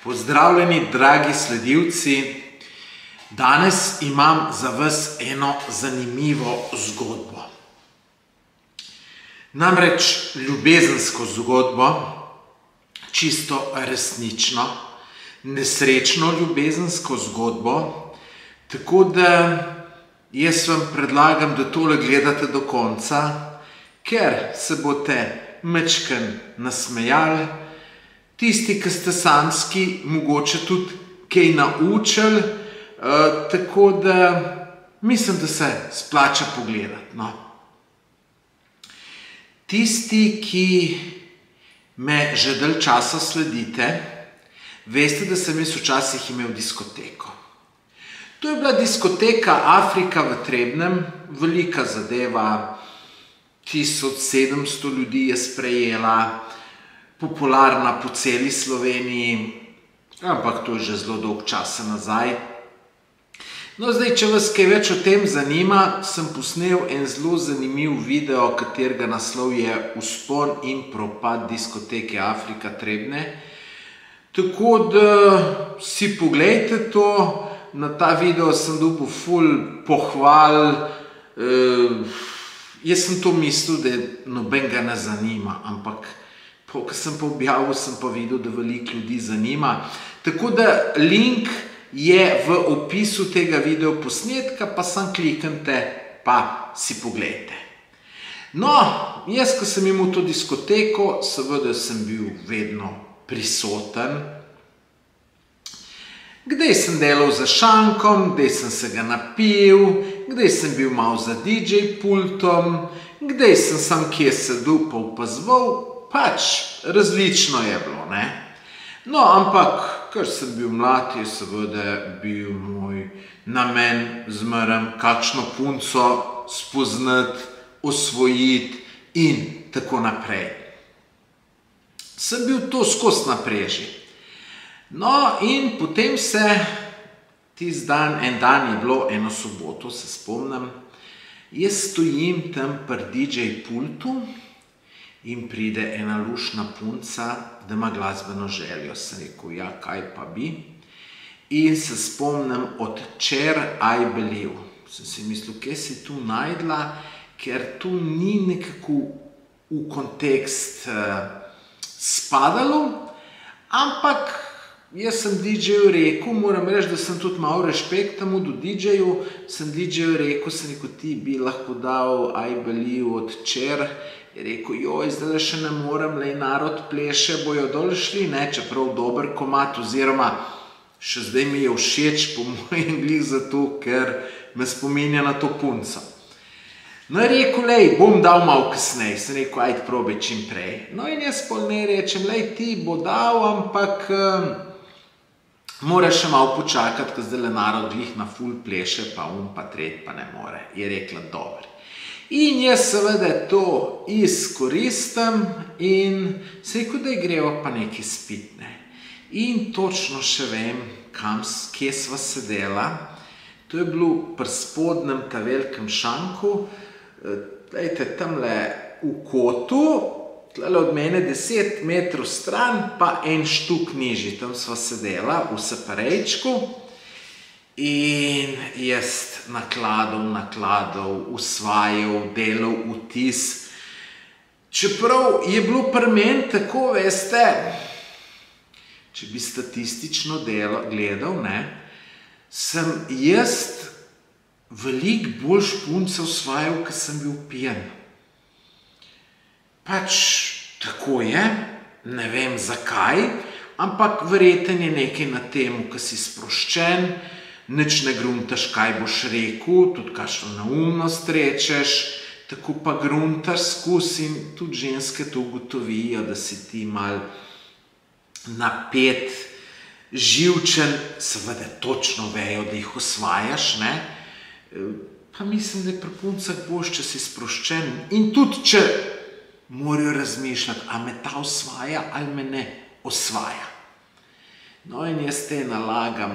Pozdravljeni, dragi sledilci. Danes imam za vas eno zanimivo zgodbo. Namreč ljubezensko zgodbo, čisto resnično, nesrečno ljubezensko zgodbo, tako da jaz vam predlagam, da tole gledate do konca, ker se boste majčkeno nasmejali, tisti, ki ste samski, mogoče tudi kaj naučili, tako da mislim, da se splača pogledati. No. Tisti, ki me že dalj časa sledite, veste, da sem jaz včasih imel diskoteko. To je bila diskoteka Afrika v Trebnjem, velika zadeva, 1700 ljudi je sprejela, popularna po celi Sloveniji, ampak to je že zelo dolgo časa nazaj. No, zdaj, če vas kaj več o tem zanima, sem posnel en zelo zanimiv video, katerega naslov je Vzpon in propad diskoteke Afrika Trebnje. Tako da si poglejte to, na ta video sem dobil ful pohval. Jaz sem to mislil, da nobenega ne zanima, ampak ko sem pa objavil, sem pa videl, da veliko ljudi zanima. Tako da link je v opisu tega video posnetka, pa samo kliknite, pa si poglejte. No, jaz, ko sem imel to diskoteko, seveda sem bil vedno prisoten. Kdaj sem delal za šankom, kdaj sem se ga napil, kdaj sem bil malo za DJ pultom, kdaj sem sam kje sedel pa opazoval, pač različno je bilo, ne. No, ampak, ker sem bil mlad, je seveda bil moj namen zmeraj kakšno punco spoznati, osvojiti in tako naprej. Sem bil to skozi na preži. No, in potem se tisti dan, en dan je bilo, eno soboto, se spomnim, jaz stojim tam pri DJ pultu in pride ena luštna punca, da ima glasbeno željo. Sem rekel, ja, kaj pa bi? In se spomnim od Cher I Believe. Sem si mislil, kje si tu najdla, ker tu ni nekako v kontekst spadalo, ampak jaz sem DJ-ju rekel, moram reči, da sem tudi malo respekta mu do DJ-ju, sem DJ-ju rekel, sem rekel, ti bi lahko dal I Believe od Cher. Je rekel, joj, zdaj še ne morem, lej, narod pleše, bojo dol šli, ne, čeprav dober komad, oziroma še zdaj mi je všeč, po mojem glih zato, ker me spominja na to punco. No, je rekel, lej, bom dal malo kasneje, sem rekel, ajde, probaj čim prej. No, in jaz pol ne rečem, lej, ti bo dal, ampak moraš še malo počakati, ker zdaj le narod glih na ful pleše, pa pa tret pa ne more. Je rekla, dobro. In jaz seveda to izkoristim in se rekel, da greva pa nekaj spit, ne. In točno še vem, kje sva sedela. To je bilo pri spodnjem ta velikem šanku, dajte, tamle v kotu, tle od mene 10 metrov stran, pa en štuk nižji, tam sva sedela v separejčku. In jaz nakladal, usvajal, delal vtis. Čeprav je bilo pri meni tako, veste, če bi statistično gledal, ne, sem jaz veliko bolj punce usvajal, ker sem bil pijan. Pač tako je, ne vem zakaj, ampak verjetno je nekaj na temu, ker si sproščen, nič ne gruntaš, kaj boš rekel, tudi kakšno neumnost rečeš, tako pa gruntaš skozi in tudi ženske to ugotovijo, da si ti malo napet, živčen, seveda točno vejo, da jih osvajaš, ne. Pa mislim, da je pri puncah boljše, če si sproščen in tudi, če morajo razmišljati, a me ta osvaja ali me ne osvaja. No, in jaz te nalagam.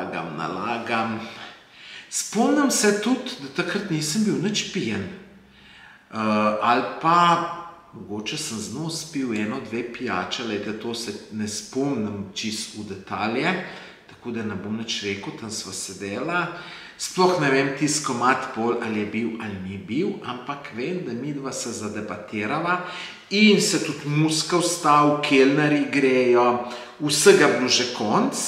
Spomnim se tudi, da takrat nisem bil nič pijen. Ali pa mogoče sem z njo spil eno, dve pijače, lejte, to se ne spomnim čist v detalje, tako da ne bom nič rekel, tam sva sedela. Sploh ne vem tisti komad pol, ali je bil ali ni bil, ampak vem, da midva se zadebatirava in se tudi muska vstav, kelneri grejo, vsega bilo že konc.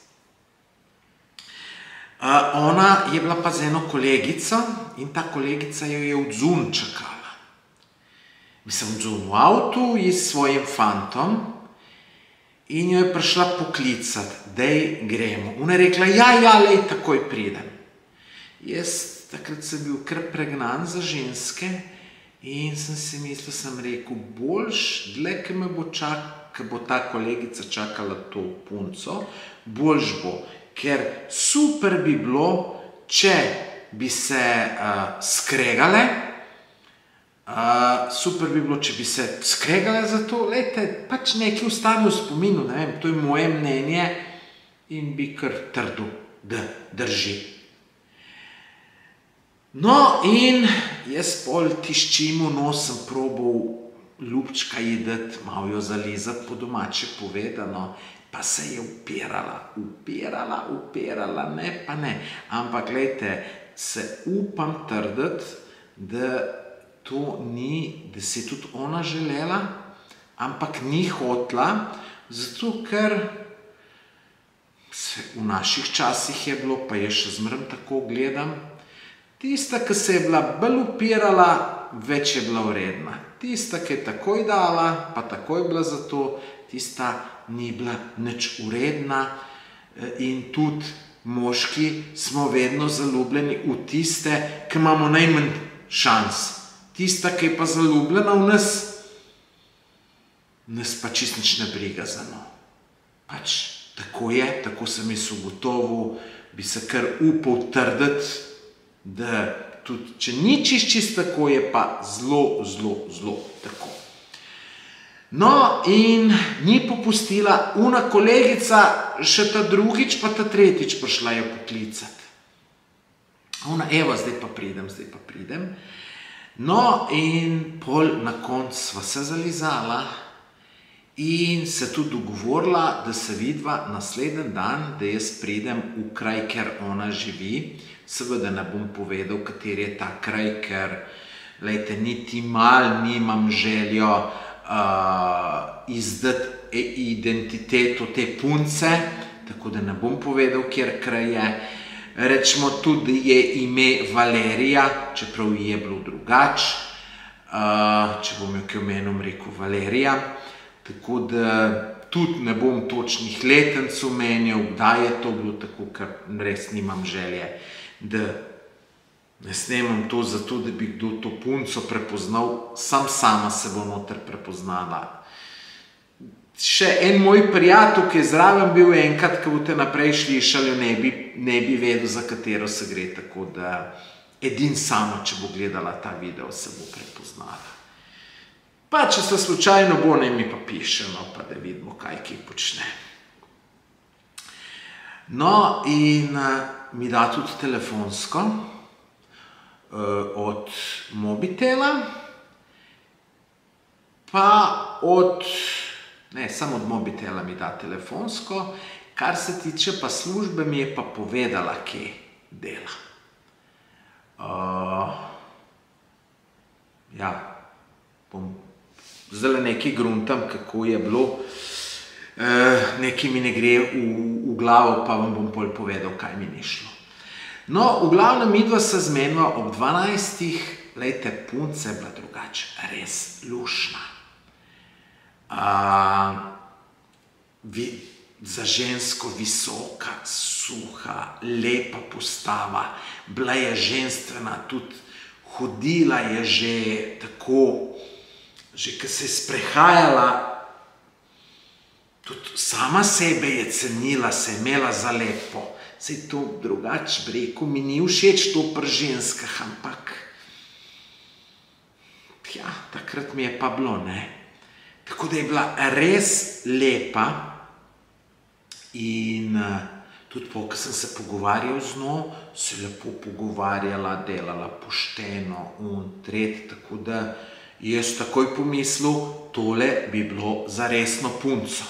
Ona je bila pa z eno kolegico in ta kolegica jo je odzun čakala. Mislim, odzun v avtu in s svojim fantom in jo je prišla poklicati, dej gremo. Ona je rekla, ja, lej, takoj pridem. Jaz takrat sem bil kar pregnan za ženske in sem si mislil, sem rekel, boljš, dlje, ki me bo ko bo ta kolegica čakala to punco, boljš bo. Ker super bi bilo, če bi se skregale, za to, lejte, pač nekaj ostane v spominu, ne vem, to je moje mnenje in bi kar trdil, da drži. No, in jaz pol tiščimu nosim probal ljubčka jedeti, malo jo zalizati, po domače povedano, pa se je upirala, ne pa ne. Ampak, glejte, se upam trditi, da to ni, da si tudi ona želela, ampak ni hotla, zato ker v naših časih je bilo, pa je še zmeraj tako gledam, tista, ki se je bila bolj upirala, več je bila vredna. Tista, ki je takoj dala, pa takoj bila za to, tista ni bila nič vredna in tudi moški smo vedno zaljubljeni v tiste, ki imamo najmanj šans. Tista, ki je pa zaljubljena v nas, nas pa čist nič ne briga za njo. Pač tako je, tako sem jaz ugotovil, bi se kar upal trditi, da tudi, če ni čist tako, je pa zelo tako. No, in ni popustila, una kolegica, še ta drugič, pa ta tretjič prišla jo poklicati. Ona, evo, zdaj pa pridem. No, in pol na koncu sva se zalizala in se tudi dogovorila, da se vidva naslednji dan, da jaz pridem v kraj, ker ona živi. Seveda ne bom povedal, kateri je ta kraj, ker, lejte, niti mal nimam željo izdati identiteto te punce, tako da ne bom povedal, kjer kraj je. Rečemo tudi, da je ime Valerija, čeprav je bilo drugač, če bom jo kaj omenom rekel Valerija, tako da tudi ne bom točnih letenc omenjal, kdaj je to bilo, tako ker res nimam želje, da ne snemam to zato, da bi kdo to punco prepoznal, sama se bo noter prepoznala. Še en moj prijatelj, ki je zraven bil enkrat, ko boste naprej slišali, ne bi vedel, za katero se gre, tako da edin samo, če bo gledala ta video, se bo prepoznala. Pa, če se slučajno bo, ne mi pa piše, no, pa da vidimo, kaj počne. No, in mi da tudi telefonsko od mobitela, pa ne, samo od mobitela mi da telefonsko, kar se tiče pa službe, mi je pa povedala, kje dela. Ja, bom zdaj nekaj gruntam, kako je bilo, nekaj mi ne gre v glavo, pa vam bom pol povedal, kaj mi ni šlo. No, v glavnem midva se zmenila ob 12, lejte, punca je bila drugače, res lušna. Za žensko visoka, suha, lepa postava, bila je ženstvena, tudi hodila je že tako, že ko se je sprehajala, tudi sama sebe je cenila, se je imela za lepo. Sej to drugače bi rekel, mi ni všeč to pri ženskah, ampak ja, takrat mi je pa bilo, ne. Tako da je bila res lepa in tudi po, ko sem se pogovarjal z njo, se lepo pogovarjala, delala pošteno, tret, tako da jaz takoj pomislil, tole bi bilo za resno punco.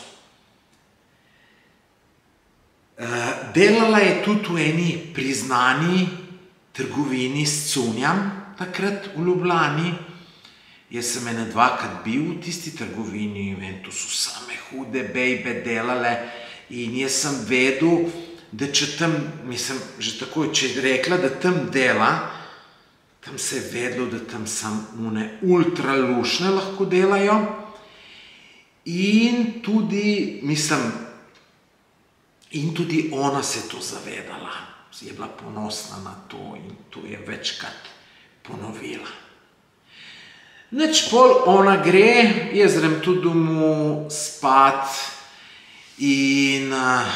Delala je tudi v eni priznani trgovini s cunjam, takrat v Ljubljani. Jaz sem ene dvakrat bil v tisti trgovini in to so same hude bejbe delale in jaz sem vedel, da če tam, mislim, že takoj, če je rekla, da tam dela, tam se je vedelo, da tam samo one ultra lušne lahko delajo in tudi, mislim, in tudi ona se je to zavedala, je bila ponosna na to in to je večkrat ponovila. Nič pol ona gre, jaz grem tudi domov spat in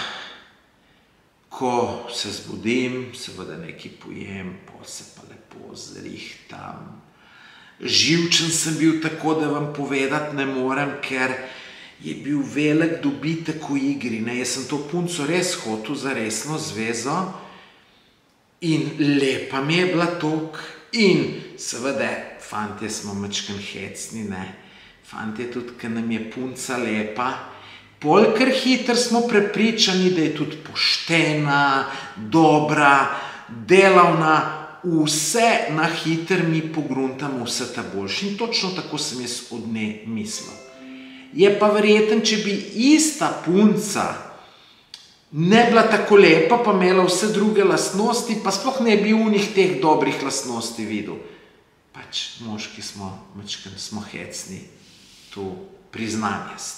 ko se zbudim, seveda nekaj pojem, pol se pa lepo zrihtam. Živčen sem bil tako, da vam povedati ne morem, ker je bil velik dobitek v igri. Jaz sem to punco res hotel za resno zvezo in lepa mi je bila toliko in seveda fantje smo majčkeno hecni, ne. Fantje tudi, ker nam je punca lepa, pol kar hitro smo prepričani, da je tudi poštena, dobra, delavna, vse na hitro mi pogruntamo, vse ta boljši. In točno tako sem jaz od nje mislil. Je pa verjetno, če bi ista punca ne bila tako lepa, pa imela vse druge lastnosti, pa sploh ne bi v njih teh dobrih lastnosti videl. Pač moški smo, majčkeno smo hecni, to priznam jaz.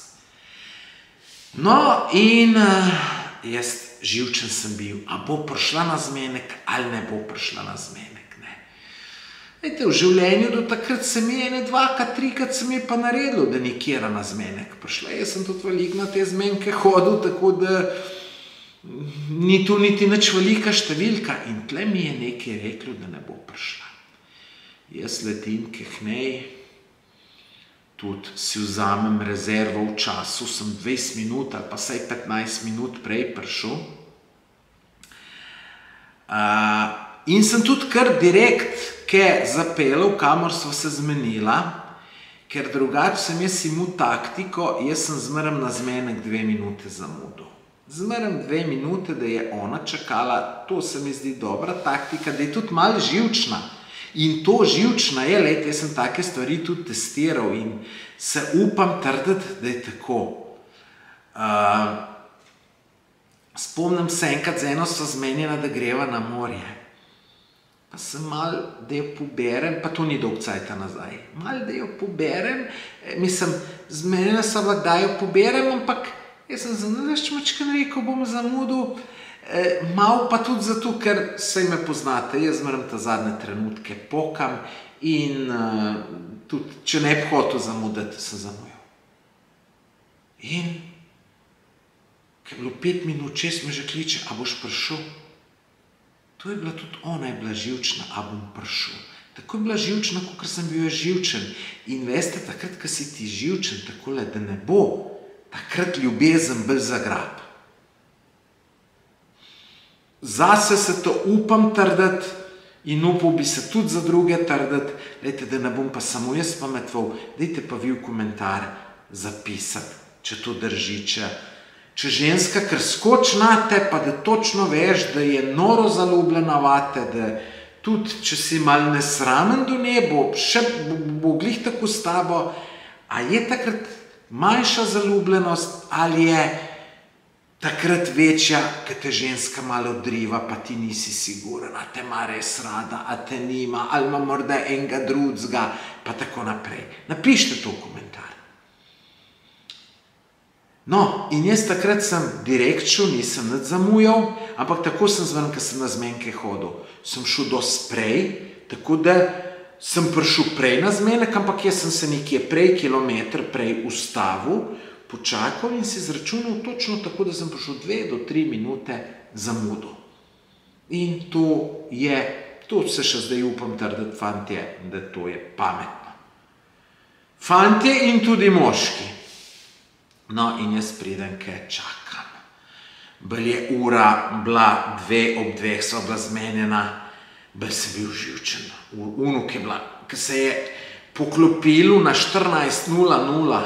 No in jaz živčen sem bil, a bo prišla na zmenek ali ne bo prišla na zmenek, ne. Veste, v življenju do takrat se mi ene dvakrat, trikrat se mi je pa naredilo, da nikjera na zmenek prišla. Jaz sem tudi veliko na te zmenke hodil, tako da ni tu niti nič velika številka in tle mi je nekaj reklo, da ne bo prišla. Jaz letim k njej, tudi si vzamem rezervo v času, sem 20 minut ali pa vsaj 15 minut prej prišel. In sem tudi kar direkt zapeljal, kamor sva se zmenila, ker drugače sem jaz imel taktiko, jaz sem zmeraj na zmenek 2 minute zamudil. Zmeraj 2 minute, da je ona čakala, to se mi zdi dobra taktika, da je tudi malo živčna. In to živčna je, lejte, jaz sem take stvari tudi testiral in se upam trditi, da je tako. Spomnim se enkrat z eno sva zmenjena, da greva na morje. Pa sem malo, da jo poberem, pa to ni dolg cajta nazaj, malo, da jo poberem, mislim, zmenjena sva bila, da jo poberem, ampak jaz sem zanalašč mačkan rekel, bom zamudil, malo pa tudi zato, ker saj me poznate, jaz zmeraj ta zadnje trenutke pokam in tudi, če ne bi hotel zamuditi, sem zamujal. In, ker je bilo 5 minut, 6 me že kliče, a boš prišel? To je bila tudi ona, je bila živčna, a bom prišel. Tako je bila živčna, kot sem bil živčen. In veste, takrat, ko si ti živčen, takole, da ne bo, takrat ljubezen bolj zagrab. Zase se to upam trditi in upal bi se tudi za druge trditi, dajte, da ne bom pa samo jaz pametval, dajte pa vi v komentar zapisati, če to drži, če ženska kar skoči nate, pa da točno veš, da je noro zaljubljena vate, da tudi, če si mal nesramen do nje, bo glih tako s tabo, a je takrat manjša zaljubljenost ali je takrat večja, ko te ženska malo odriva, pa ti nisi siguren, a te ima res rada, a te nima, ali ima morda enega drugega, pa tako naprej. Napišite to v komentar. No, in jaz takrat sem direkt šel, nisem nič zamujal, ampak tako sem zven, ko sem na zmenke hodil. Sem šel dosti prej, tako da sem prišel prej na zmenek, ampak jaz sem se nekje prej, kilometer prej ustavil, počakal in si izračunal točno tako, da sem prišel 2 do 3 minute zamudil. In to se še zdaj upam trditi, fantje, da to je pametno. Fantje in tudi moški. No, in jaz pridem, kaj čakam. Bolj je ura bila 2 ob 2, sva bila zmenjena, bolj sem bil živčen. Unuk je bila, ko se je poklopilu na 14:00.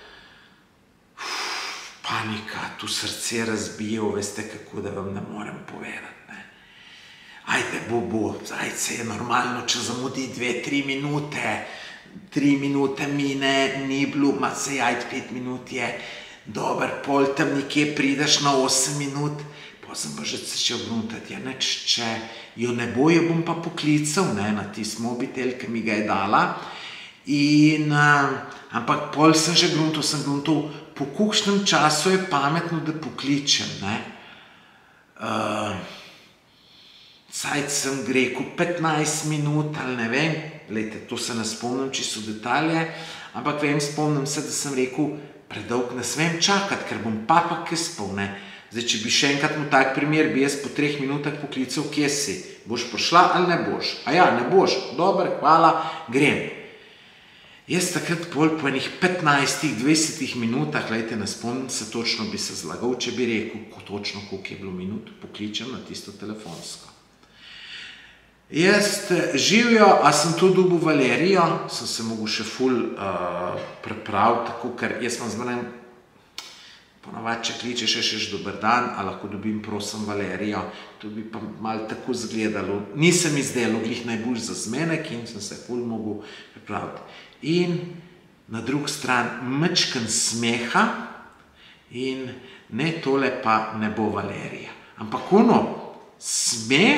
Panika, tu srce razbijal, veste kako, da vam ne morem povedati, ne. Ajde, ajde, se je normalno, če zamudi 2-3 minute, 3 minute mine, ni bilo, ma sej, ajde, 5 minut je, dober, pol tam nekje prideš na 8 minut, pa sem pa že začel gruntati, ja, neč, če jo ne bo, jo bom pa poklical, ne, na tisti mobitel, ki mi ga je dala, in, ampak pol sem že gruntal, po kakšnem času je pametno, da pokličem, ne. Sajt sem rekel 15 minut ali ne vem, glejte, to se ne spomnim čisto detalje, ampak spomnim se, da sem rekel, predolg ne smem čakati, ker bom papa kespal, ne. Zdaj, če bi še enkrat mu tak primer, bi jaz po 3 minutah poklical, kje si, boš prišla ali ne boš? A ja, ne boš, dober, hvala, grem. Jaz takrat pol po enih 15-20 minutah, glejte, ne spomnim se točno, bi se zlagal, če bi rekel, točno koliko je bilo minut, pokličem na tisto telefonsko. Jaz živijo, a sem to dobil Valerijo, sem se mogel še ful pripraviti, tako, ker jaz imam zmeraj, ponavad, če kličeš, še dober dan, a lahko dobim, prosim, Valerijo, to bi pa malo tako izgledalo, nisem izdelal glih najbolj za zmenek in sem se ful mogel pripraviti. In na drug stran mečken smeha in ne, tole pa ne bo Valerija. Ampak ono, smeh,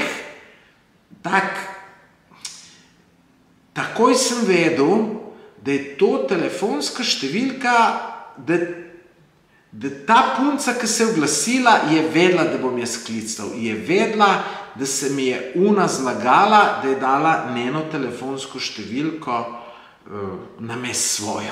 takoj sem vedel, da je to telefonska številka, da ta punca, ki se je oglasila, je vedela, da bom jaz klical. Je vedela, da se mi je una zlagala, da je dala njeno telefonsko številko namest svojo.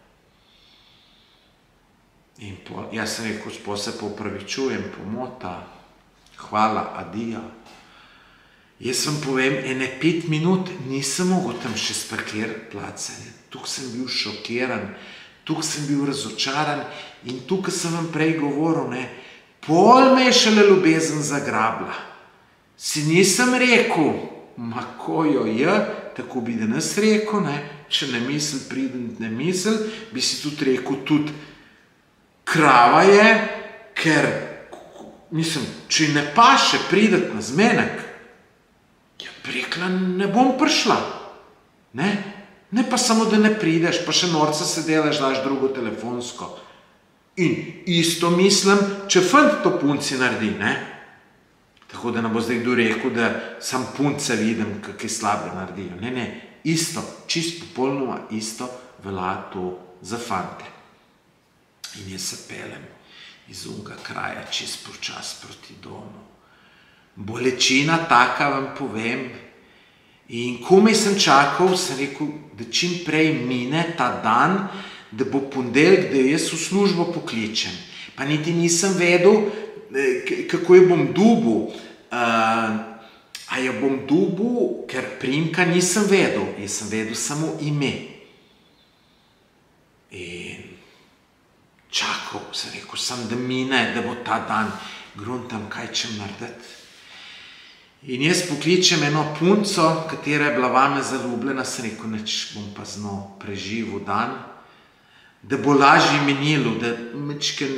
In jaz sem rekel, pa se popravičujem, pomota, hvala, adijo. Jaz vam povem, ene 5 minut nisem mogel tam še sparkirati place. Tukaj sem bil šokiran, tukaj sem bil razočaran in tukaj sem vam prej govoril, ne, pol me je šele ljubezen zagrabila. Si nisem rekel, ma ko jo je, tako bi danes rekel, ne, če ne misel, pridem ne misel, bi si tudi rekel, tudi krava je, ker, mislim, če ne paše prideti na zmenek, ja, rekla, ne bom prišla, ne pa samo, da ne prideš, pa še norca se delaš, daš drugo telefonsko. In isto mislim, če fant to punci naredi, ne? Tako da ne bo zdaj kdo rekel, da sam punce vidim, kakaj slabe naredijo. Ne, isto, čisto popolnoma isto velja to za fante. In jaz se pelem iz unga kraja čist počas proti domu. Bolečina taka, vam povem, in komaj sem čakal, sem rekel, da čim prej mine ta dan, da bo ponedeljek, da jaz v službo pokličem. Pa niti nisem vedel, kako jo bom dobil. A jo bom dobil, ker priimka nisem vedel, jaz sem vedel samo ime. In čakal, sem rekel, sem da mine, da bo ta dan, gruntam, kaj čem narediti. In jaz pokličem eno punco, katera je bila vame zaljubljena, sem rekel, neč bom pa znal preživel dan, da bo lažje minilo, da mečken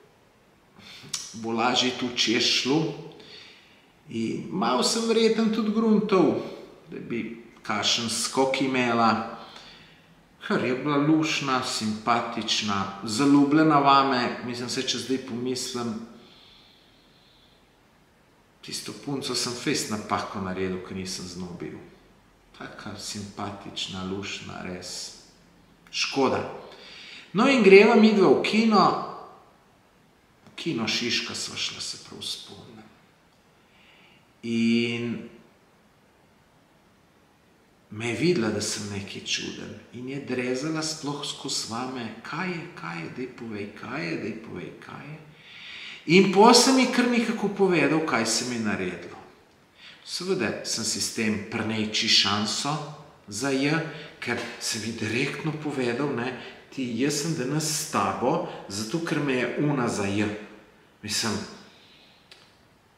bo lažje tu čez šlo. In malo sem verjetno tudi gruntal, da bi kakšen skok imela, ker je bila lušna, simpatična, zaljubljena vame, mislim se, če zdaj pomislim, tisto punco sem fejst napako naredil, ker nisem znal bil. Taka simpatična, lušna, res. Škoda. No in greva midva v kino, Kino Šiška sva šla, se prav spomnim. In me je videla, da sem nekaj čuden. In je drezala sploh skozi vame, kaj je, daj povej, kaj je. In potem sem mi kar nekako povedal, kaj se mi je naredilo. Seveda sem si s tem prnejči šanso za ker sem mi direktno povedal, ti, jaz sem danes s tabo, zato ker me je una za Mislim,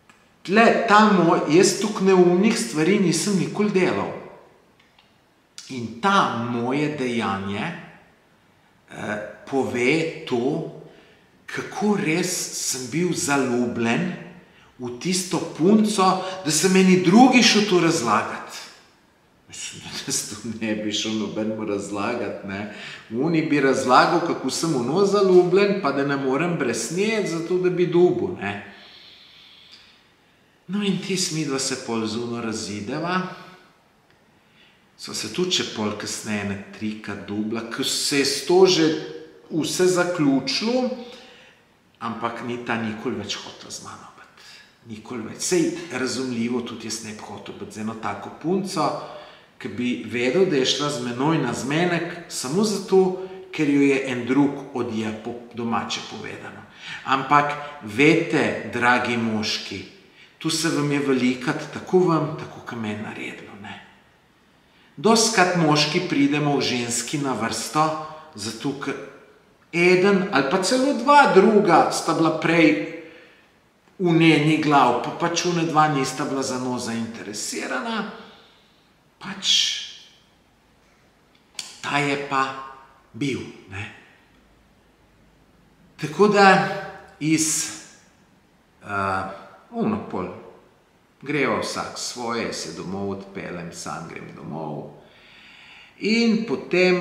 jaz tukaj neumnih stvari nisem nikoli delal. In ta moje dejanje pove to, kako res sem bil zaljubljen v tisto punco, da se meni drugi šel to razlagati. Mislim, da jaz to ne bi šel nobenemu razlagati, ne. Oni bi razlagal, kako sem ono zaljubljen, pa da ne morem brez nje, zato da bi dobil, ne. No in midva se pol zuno razideva. Sva se tudi še pol kasneje ne trikrat dobila, ker se je to že vse zaključilo, ampak ni ta nikoli več hotel z mano biti. Nikoli več. Sej razumljivo, tudi jaz ne bi hotel biti z eno tako punco, ki bi vedel, da je šla z menoj na zmenek, samo zato, ker jo je en drug odjel, po domače povedano. Ampak veste, dragi moški, tu se vam je velikrat, tako vam, tako ka meni naredilo, ne. Dostikrat moški pridemo v ženski na vrsto, zato ker eden ali pa celo dva druga sta bila prej v njeni glav, pa pač one dva nista bila za njo zainteresirana, pač ta je pa bil, ne. Tako da iz pol greva vsak svoje, se domov odpeljem, sam grem domov in potem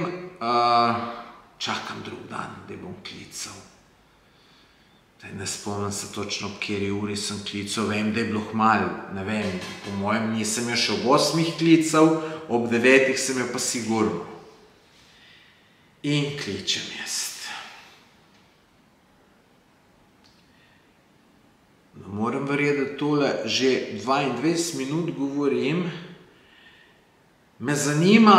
čakam drug dan, da bom klical. Ne spomnim se točno, ob kateri uri sem klical, vem, da je bilo kmalu, ne vem, po mojem nisem jo še ob 8 klical, ob 9 sem jo pa sigurno. In kličem jaz. No, moram verjeti, da tole že 22 minut govorim. Me zanima,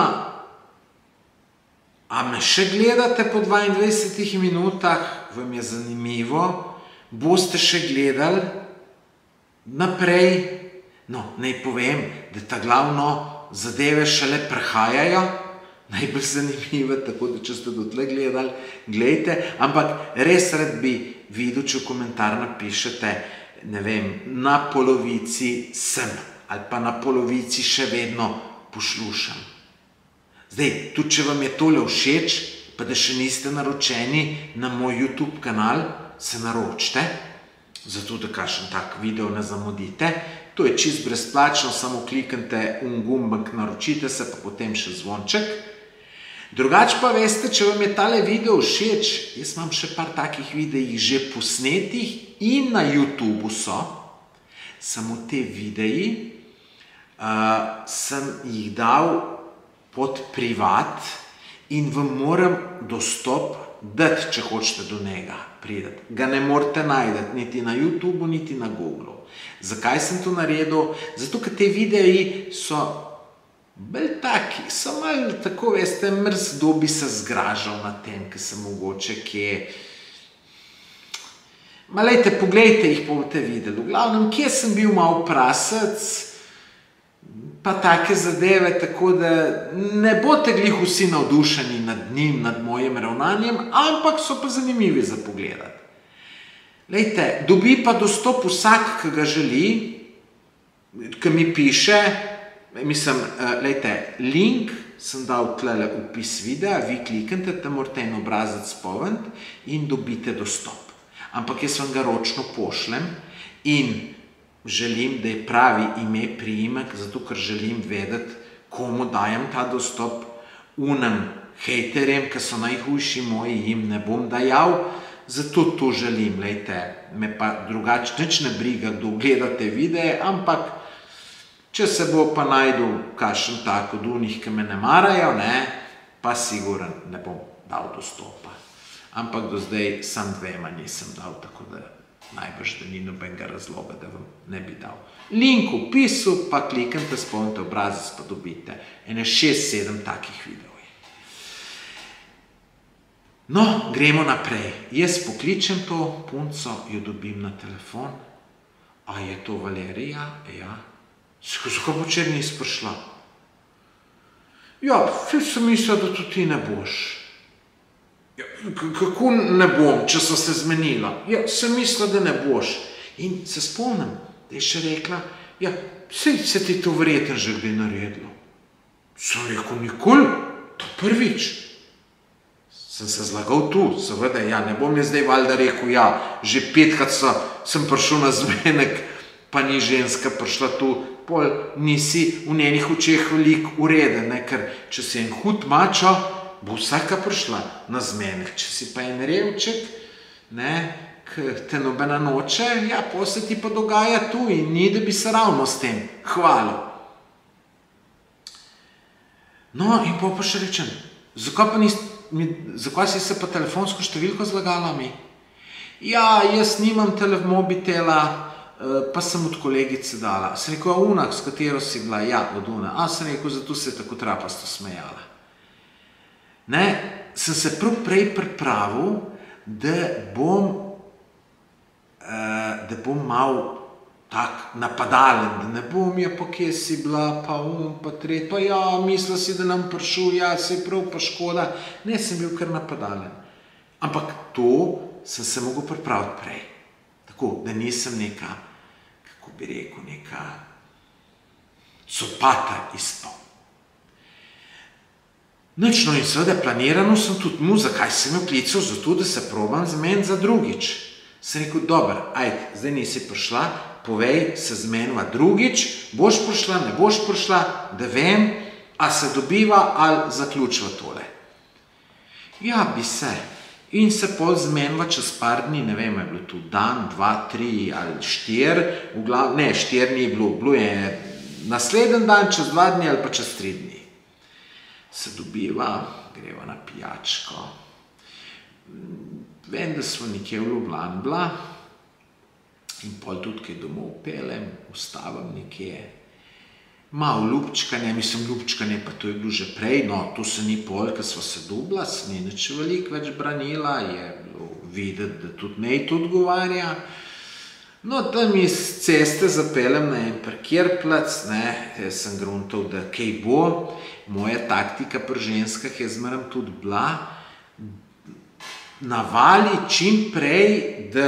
a me še gledate po 22 minutah? Vam je zanimivo? Boste še gledali naprej? No, naj povem, da ta glavno zadeve šele prihajajo, najbolj zanimive, tako da če ste dotle gledali, gledajte, ampak res rad bi videl, če v komentar napišete, ne vem, na polovici sem, ali pa na polovici še vedno poslušam. Zdaj, tudi če vam je tole všeč, pa da še niste naročeni na moj YouTube kanal, se naročite, zato da kakšen tak video ne zamudite. To je čisto brezplačno, samo kliknite gumbek, naročite se, pa potem še zvonček. Drugače pa veste, če vam je tale video všeč, jaz imam še par takih videih že posnetih in na YouTubu so, samo te videi sem jih dal pod privat in vam moram dostop dati, če hočete do njega priti. Ga ne morete najti niti na YouTubu, niti na Googlu. Zakaj sem to naredil? Zato, ker te videi so bolj taki, so malo tako, veste, mrzdo bi se zgražal na tem, ker sem mogoče kje. Ma lejte, poglejte jih, pa boste videli. V glavnem, kje sem bil malo prasec, pa take zadeve, tako da ne boste glih vsi navdušeni nad njim, nad mojim ravnanjem, ampak so pa zanimivi za pogledati. Lejte, dobi pa dostop vsak, ki ga želi, ki mi piše, mislim, lejte, link sem dal tlele opis videa, vi kliknite, tam morate en obrazec spomniti in dobite dostop. Ampak jaz vam ga ročno pošljem in želim, da je pravi ime, priimek, zato ker želim vedeti, komu dajem ta dostop. Unem hejterjem, ki so najhujši moji, jim ne bom dajal, zato to želim, lejte, me pa drugače nič ne briga, kdo gleda te videe, ampak če se bo pa najdel kakšen tak od unih, ki me ne marajo, ne, pa siguren ne bom dal dostopa. Ampak do zdaj sam dvema nisem dal, tako da najbrž, da ni nobenega razloga, da vam ne bi dal. Link v opisu, pa kliknite, spomnite obrazec, pa dobite ene 6-7 takih videov. No, gremo naprej. Jaz pokličem to punco, jo dobim na telefon. A je to Valerija? Ja. Zakaj bo včeraj nisi prišla? Ja, sem mislila, da tudi ti ne boš. Ja, kako ne bom, če so se zmenila? Ja, sem mislila, da ne boš. In se spomnim, da je še rekla, ja, se ti to verjetno že kdaj naredilo. Sem rekel, nikoli, to prvič. Sem se zlagal tu, seveda, ja, ne bom jaz zdaj valjda rekel, ja, že 5krat sem prišel na zmenek, pa ni ženska prišla tu, pol nisi v njenih očeh veliko ureden, ker če si en hud mačo, bo vsaka prišla na zmenek. Če si pa en revček, te nobena noče, ja, pol se ti pa dogaja tu in ni, da bi se ravno s tem hvalil. No, in pol pa še rečem, zakaj si se pa telefonsko številko zlagala mi? Ja, jaz nimam mobitela, pa sem od kolegice dala. Sem rekel, a una, s katero si bila? Ja, od una. A sem rekel, zato se je tako trapasto smejala. Sem se prav prej pripravil, da bom mal tak napadalen, da ne bom, ja, pa kje si bila, pa pa tret, pa ja, mislil si, da nam prišel, ja, se je prav, pa škoda. Ne, sem bil kar napadalen. Ampak to sem se mogel pripraviti prej. Tako, da nisem neka, kako bi rekel, neka copata ispal. Nič, no in seveda planirano sem tudi mu, zakaj sem jo klical, zato da se probam zmeniti za drugič. Sem rekel, dober, ajde, zdaj nisi prišla, povej, se zmeniva drugič, boš prišla, ne boš prišla, da vem, a se dobiva ali zaključiva tole. Ja, bi se. In se pol zmeniva čez par dni, ne vem, je bilo tu dan, 2, 3 ali 4, ne, 4 ni bilo, bilo je naslednji dan, čez 2 dni ali pa čez 3 dni. Se dobiva, greva na pijačko. Vem, da smo nekje v Ljubljani bila in pol tudi kaj domov pelem, ustavim nekje. Malo ljubčkanje, mislim ljubčkanje, pa to je bilo že prej, no, to se ni pol, ker sva se dobila, se ni nič veliko več branila, je bilo videti, da tudi nej to odgovarja. No, tam iz ceste zapeljem na en parkirplac, sem gruntal, da kaj bo. Moja taktika pri ženskah je zmeraj tudi bila, navali čim prej, da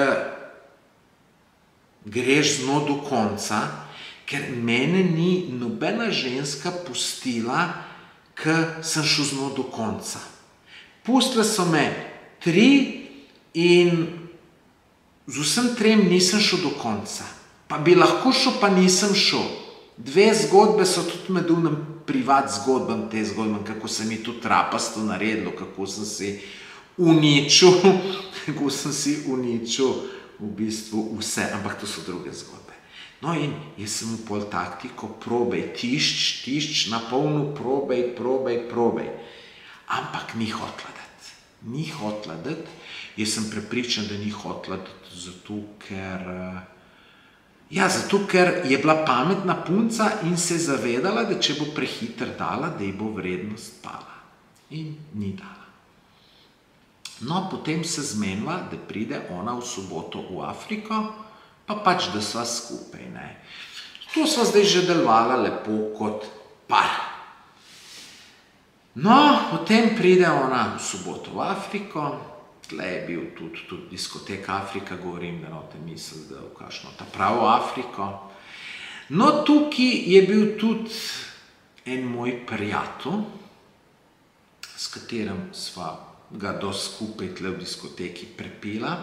greš z njo do konca, ker mene ni nobena ženska pustila, ko sem šel z njo do konca. Pustile so me 3 in z vsem 3 nisem šel do konca. Pa bi lahko šel, pa nisem šel. 2 zgodbe so tudi med unem privat zgodbam, te zgodbam, kako se mi tu trapasto naredilo, kako sem si uničil v bistvu vse, ampak to so druge zgodbe. No in jaz sem v pol taktiko, probej, tišč, na polno, probej. Ampak ni hotla dati. Ni hotla dati. Jaz sem prepričan, da ni hotla dati, zato ker je bila pametna punca in se je zavedala, da če bo prehiter dala, da ji bo vrednost pala. In ni dala. No, potem se zmeniva, da pride ona v soboto v Afriko, pa pač, da sva skupaj, To sva zdaj že delovala lepo kot par. No, potem pride ona v soboto v Afriko, tle je bil tudi diskoteka Afrika, govorim, da te misli, da v kakšno ta pravo Afriko. No, tukaj je bil tudi en moj prijatelj, s katerim sva ga dosti skupaj tle v diskoteki prepila.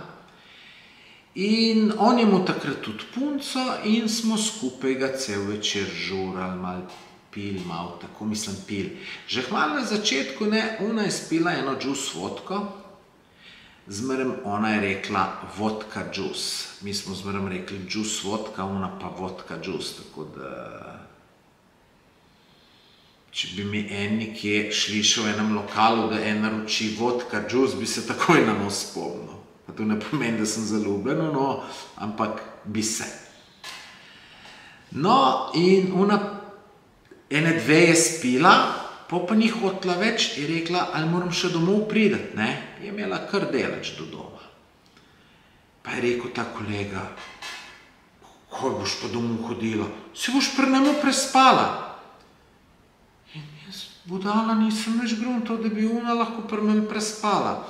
In on je mu takrat tudi punco in smo skupaj ga cel večer žurali, malo pili, malo tako, mislim, pili. Že hmalo na začetku, ona je spila eno džus vodko, zmeraj ona je rekla vodka džus. Mi smo zmeraj rekli džus vodka, ona pa vodka džus, tako da če bi mi en nekje šlišal v enem lokalu, da en naroči vodka džus, bi se takoj na nos spomnil. Pa to ne pomeni, da sem zaljubljen, no, ampak bi se. No, in ona ene 2 je spila, pa ni hotela več, je rekla, ali moram še domov prideti, Je imela kar deleč do doma. Pa je rekel ta kolega, kaj boš pa domov hodila? Se boš pri njemu prespala. In jaz, budala, nisem več gruntal, da bi ona lahko pri meni prespala.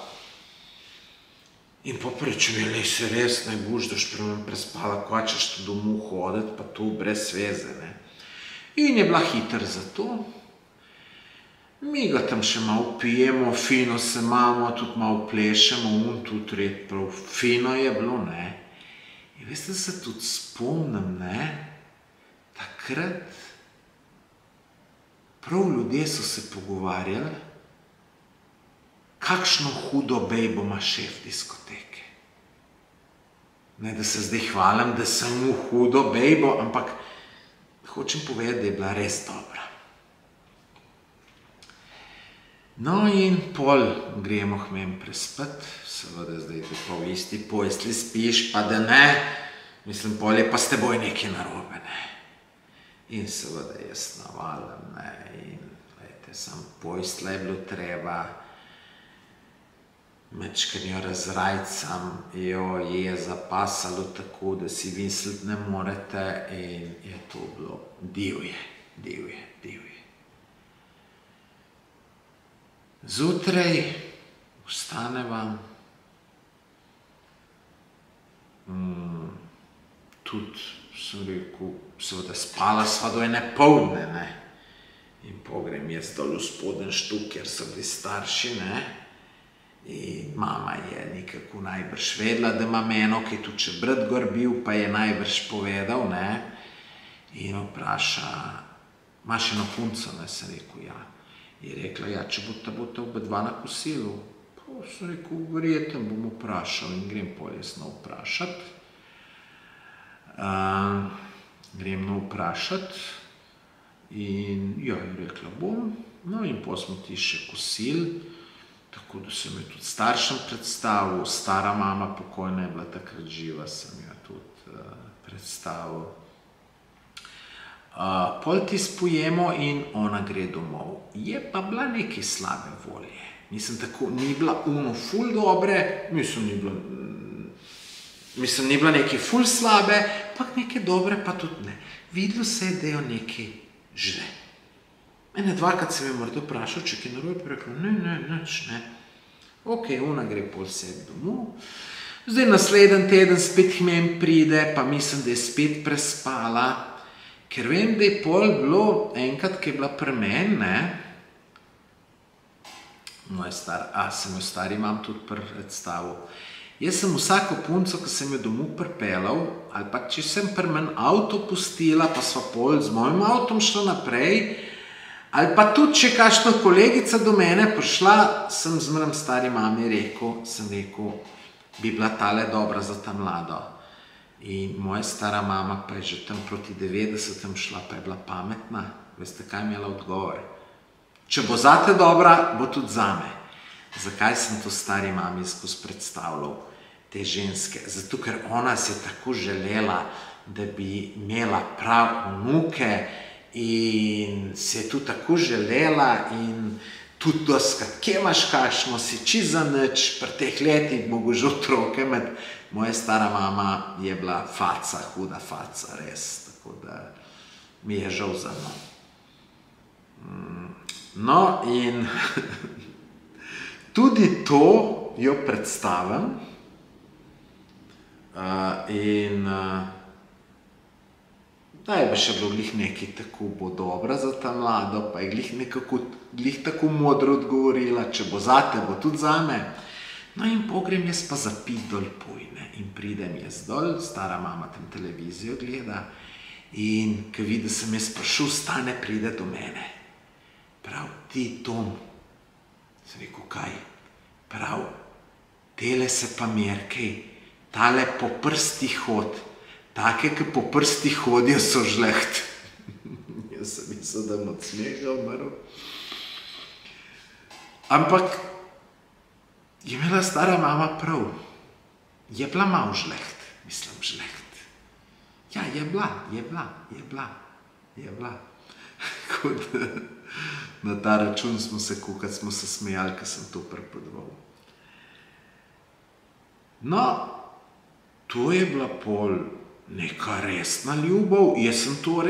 In pa prečem, lej se res ne boš, da boš pri meni prespala, kaj češ tu domov hoditi, pa to brez veze, In je bila hiter za to. Mi ga tam še malo pijemo, fino se imamo, tudi malo plešemo, tudi red prav fino je bilo, ne. In veste, se tudi spomnim, ne, takrat prav ljudje so se pogovarjali, kakšno hudo bejbo ima šef diskoteke. Ne, da se zdaj hvalim, da sem mu hudo bejbo, ampak hočem povedati, da je bila res dobra. No in pol gremo k meni prespat, seveda zdaj te pa v isti postelji spiš, pa da ne, mislim, pol je pa s teboj nekaj narobe, ne. In seveda jaz navalim, ne, in glejte, sam postelja je bilo treba, mečkar jo razrajcam, jo je zapasalo tako, da si misliti ne morete in je to bilo divje. Zjutraj vstaneva, tudi sem rekel, seveda spala sva do ene poldne, ne, in pogrem jaz dol v spodnji štuk, kjer so bili starši, ne, in mama je nekako najbrž vedela, da ima eno, ki je tudi še brat gor bil, pa je najbrž povedal, ne, in vpraša, imaš eno punco, ne, sem rekel, ja. Je rekla, ja, če boste oba dva na kosilu. Pa sem rekel, verjetno bom vprašal in grem pol jaz na vprašat. Grem na vprašat in ja, je rekla, bom. No in pol smo ti še kosil, tako da sem jo tudi staršem predstavil. Stara mama pokojna je bila takrat živa, sem jo tudi predstavil. Pol ti spojemo in ona gre domov. Je pa bila nekaj slabe volje. Mislim, tako, ni bila ful dobre, ni bila nekaj ful slabe, pak nekaj dobre pa tudi ne. Videlo se je, da jo nekaj žle. Ene dvakrat sem jo morda vprašal, če kaj narobe, pa rekla, ne, nič ne. Ok, ona gre pol sebi domov. Zdaj naslednji teden spet k meni pride, pa mislim, da je spet prespala. Ker vem, da je pol bilo enkrat, ki je bila pri meni, ne, sem jo stari mam tudi predstavil. Jaz sem vsako punco, ki sem jo domov pripeljal, ali pa če sem pri meni avto pustila, pa sva pol z mojim avtom šla naprej, ali pa tudi, če kakšna kolegica do mene prišla, sem z mojim stari mami rekel, bi bila tale dobra za ta mlado. In moja stara mama pa je že tam proti 90-em šla, pa je bila pametna. Veste, kaj mi je odgovor? Če bo zate dobra, bo tudi zame. Zakaj sem to stari mami skozi predstavljal, te ženske? Zato, ker ona si je tako želela, da bi imela prav vnuke in si je tu tako želela in tudi doskrat, kje imaš kakšno, si čisto za nič, pri teh letih mogo že otroke imeti. Moja stara mama je bila faca, huda faca, res, tako da mi je žal za njo. No in tudi to jo predstavim in da je pa še bilo glih nekaj tako bo dobra za ta mlado, pa je glih tako modro odgovorila, če bo zate, bo tudi zame. No in pogrem jaz pa zapit dol pojne in pridem jaz dol, stara mama tam televizijo gleda in ko vidi, da sem jaz prišel, stane, pride do mene. Prav, ti Tom, sem rekel, kaj? Prav, tele se pa merkej, tale po prstih hod, take, ki po prstih hodijo, so žleht. Jaz sem mislil, da bom od smeha umrl. Ampak je imela stara mama prav. Je bila malo žleht, mislim žleht. Ja, je bila. Tako da na ta račun smo se kukati, smo se smejali, ko sem to prepodoval. No, to je bila pol neka resna ljubav. Jaz sem to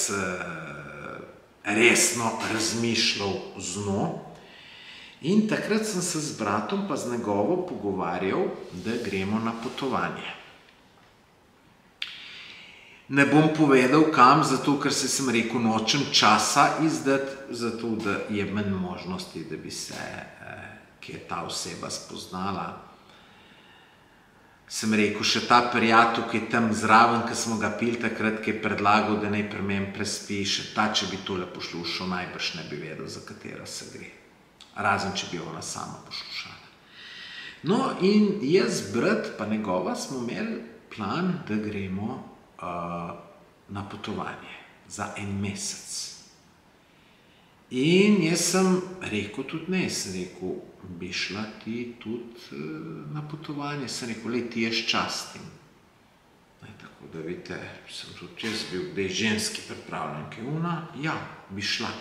resno razmišljal z njo. In takrat sem se z bratom pa z njegovo pogovarjal, da gremo na potovanje. Ne bom povedal kam, zato ker sem rekel, nočem časa izdati, zato da je manj možnosti, da bi se kje ta oseba spoznala. Sem rekel, še ta prijatelj, ki je tam zraven, ki smo ga pili takrat, ki je predlagal, da naj pri meni prespi, še ta, če bi tole poslušal, najbrž ne bi vedel, za katero se gre. Razen, če bi ona sama poslušala. No, in jaz, brat, pa njegova, smo imeli plan, da gremo na potovanje za en mesec. In jaz sem rekel tudi ne, sem rekel, bi šla ti tudi na potovanje, sem rekel, lej, ti jaz častim. Tako da vidite, sem tudi jaz bil, da je ženski pripravljen, ki je ona, ja, bi šla.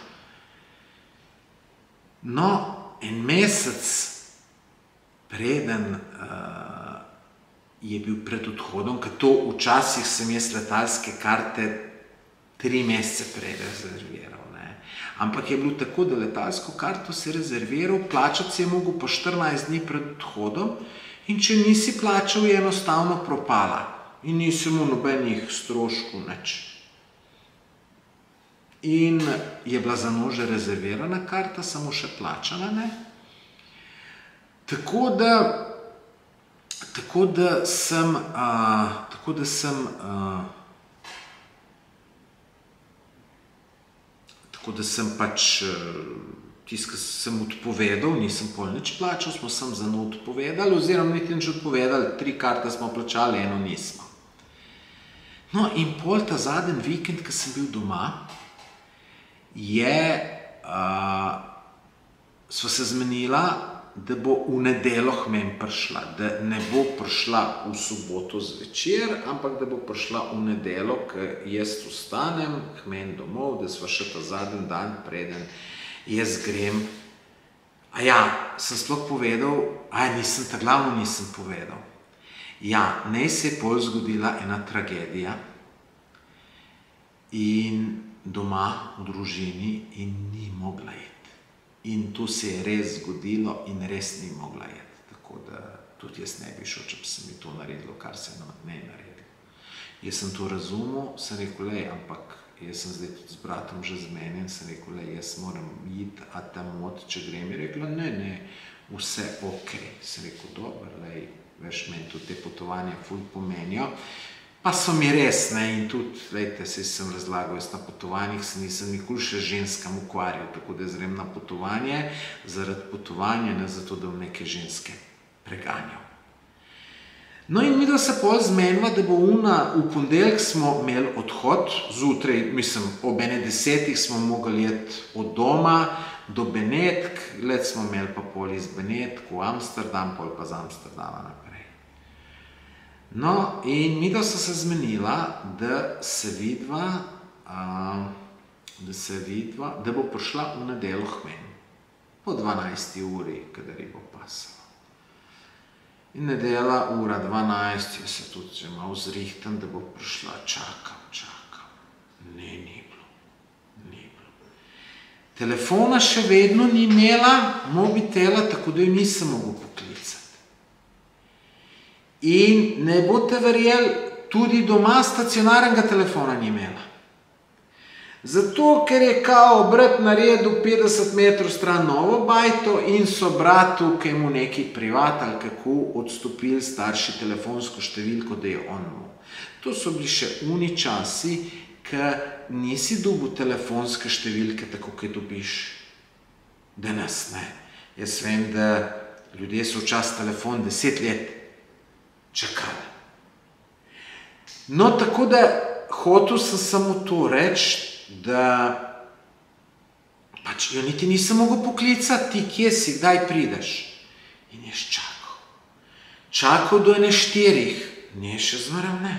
No, en mesec preden je bil pred odhodom, ker to včasih sem jaz letalske karte 3 mesece prej rezerviral. Ampak je bilo tako, da letalsko karto si rezerviral, plačati si je mogel pa 14 dni pred odhodom in če nisi plačal, je enostavno propala in nisi imel nobenih stroškov, nič. In je bila za njo že rezervirana karta, samo še plačana, ne? Tako da sem pač tisto, ki sem odpovedal, nisem pol nič plačal, smo sem za njo odpovedali, oziroma niti nič odpovedali, 3 karte smo plačali, eno nismo. No in pol ta zadnji vikend, ko sem bil doma, sva se zmenila, da bo v nedeljo k meni prišla, da ne bo prišla v soboto zvečer, ampak da bo prišla v nedeljo, ko jaz vstanem k meni domov, da sva še ta zadnji dan, preden jaz grem. Sem sploh povedal, glavno nisem povedal. Ne se je pol zgodila ena tragedija in doma v družini in ni mogla iti. In to se je res zgodilo in res ni mogla iti. Tako da tudi jaz ne bi šel, če bi se mi to naredilo, kar se ne je naredilo. Jaz sem to razumel, sem rekel, ampak jaz sem zdaj tudi z bratom že zmenjen, sem rekel, jaz moram iti, a tam od, če grem. Je rekla, ne, vse ok. Sem rekel, dobro, veš, meni tudi te potovanja ful pomenijo. Pa so mi res, in tudi, saj sem razlagal, jaz na potovanjih se nisem nikoli še ženskam ukvarjal, tako da zrem na potovanje, zaradi potovanja, ne zato, da bom neke ženske preganjal. No in midva se pol zmenila, da bo v ponedeljek smo imeli odhod, zjutraj, mislim, ob 10:00 smo mogli iti od doma do Benetk, let smo imeli pa pol iz Benetk v Amsterdam, pol pa z Amsterdama naprej. No, in midva so se zmenila, da bo prišla v nedeljo k meni, po 12. uri, kadar ji bo pasalo. In nedelja, ura 12, jaz se tudi že malo zrihtam, da bo prišla, čakam. Ne, ni bilo. Telefona še vedno ni imela, mobitela, tako da jo nisem mogel poklicati. In ne boste verjeli, tudi doma stacionarnega telefona ni imela. Zato, ker je kao brat naredil 50 metrov stran novo bajto in so bratu, ki mu nekaj privat ali kako, odstopili starši telefonsko številko, da je on mu. To so bili še uni časi, ki nisi dobil telefonske številke, tako kot dobiš danes, ne. Jaz vem, da ljudje so včasih telefon 10 let čakali. No, tako da hotel sem samo to reči, da pač jo niti nisem mogel poklicati, ti kje si, kdaj prideš. In jaz čakal. Čakal do 4:00, ne še zmeraj ne.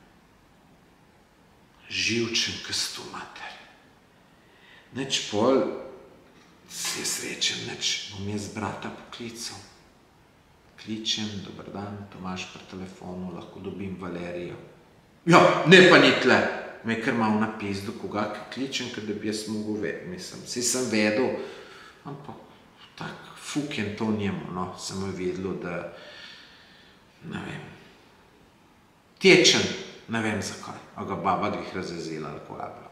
Živčen, ko sto mater. Nič pol, jaz rečem, bom jaz brata poklical. Kličem, dober dan, Tomaž pri telefonu, lahko dobim Valerijo. Ne pa ni tle. Me je kar malo napisal, koga kličem, ker da bi jaz mogel vedeti, mislim. Saj sem vedel, ampak tak fuken to njemu, no, sem jo vedelo, da, ne vem, tečen, Ne vem zakaj, a ga baba glih razjezila ali kaj je bilo.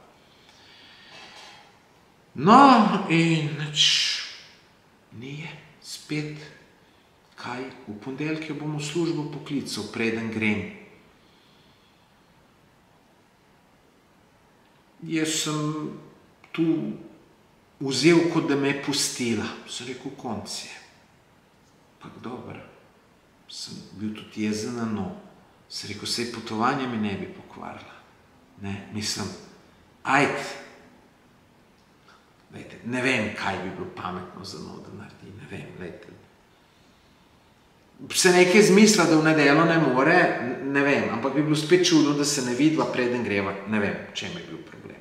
No, in nič, nije, spet, kaj, v ponedeljek jo bom v službo poklical, preden grem. Jaz sem tu vzel, kot da me je pustila. Sem rekel, konc je. Pak dobro. Sem bil tudi jezen na njo. Sem rekel, sej potovanje mi ne bi pokvarila. Ne, mislim, ajde. Lejte, ne vem, kaj bi bilo pametno za njo, da naredi. Ne vem, lejte. Se nekaj zmislila, da v nedeljo ne more, ne vem, ampak bi bilo spet čudno, da se ne vidva, preden greva. Ne vem, čem je bil problem.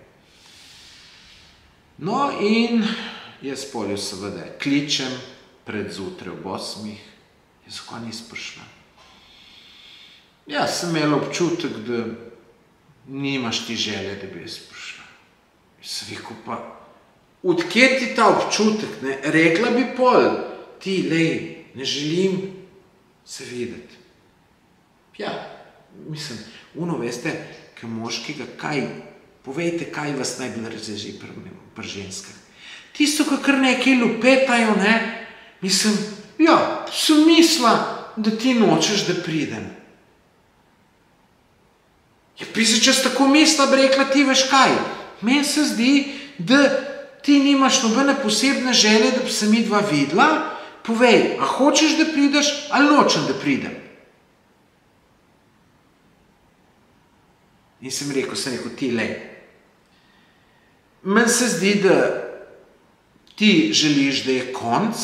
No, in jaz polju seveda kličem pred zjutraj ob 8. Jaz ko nis prišla. Jaz sem imela občutek, da nimaš ti želje, da bi jaz prišla. Jaz sem rekel pa, odkje ti ta občutek, ne? Rekla bi pol, ti, lej, ne želim se videti. Ja, mislim, ono veste, ke moškega, kaj, povejte, kaj vas najbolj razježi pri ženskah. Tisto, ko kar nekaj lupetajo, ne, mislim, ja, sem mislila, da ti nočeš, da pridem. Ja, pisa, če si tako mislila, bi rekla, ti veš kaj, meni se zdi, da ti nimaš nobene posebne želje, da bi se midva videla, povej, a hočeš, da prideš, ali nočem, da pridem? In sem rekel, ti, lej, meni se zdi, da ti želiš, da je konc,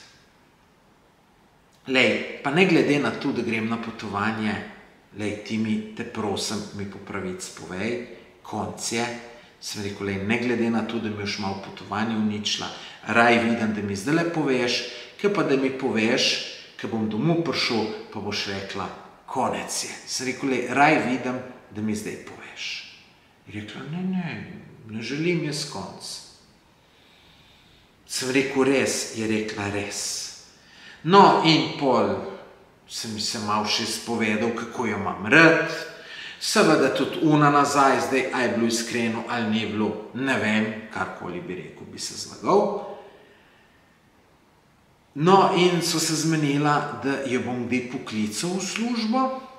lej, pa ne glede na to, da grem na potovanje, lej, ti mi, te prosim, mi po pravici povej, konc je, sem rekel, lej, ne glede na to, da mi už malo potovanje uničila, raj vidim, da mi zdaj poveš, ke pa da mi poveš, ke bom domov prišel, pa boš rekla, konec je. Sem rekel, lej, raj vidim, da mi zdaj poveš. Je rekla, ne želim jaz konc. Sem rekel, res, je rekla, res. No, in pol sem se malo še spovedal, kako jo imam rad. Seveda tudi una nazaj, zdaj, a je bilo iskreno ali ni bilo, ne vem, karkoli bi rekel, bi se zlagal. No, in so se zmenila, da jo bom kdaj poklical v službo,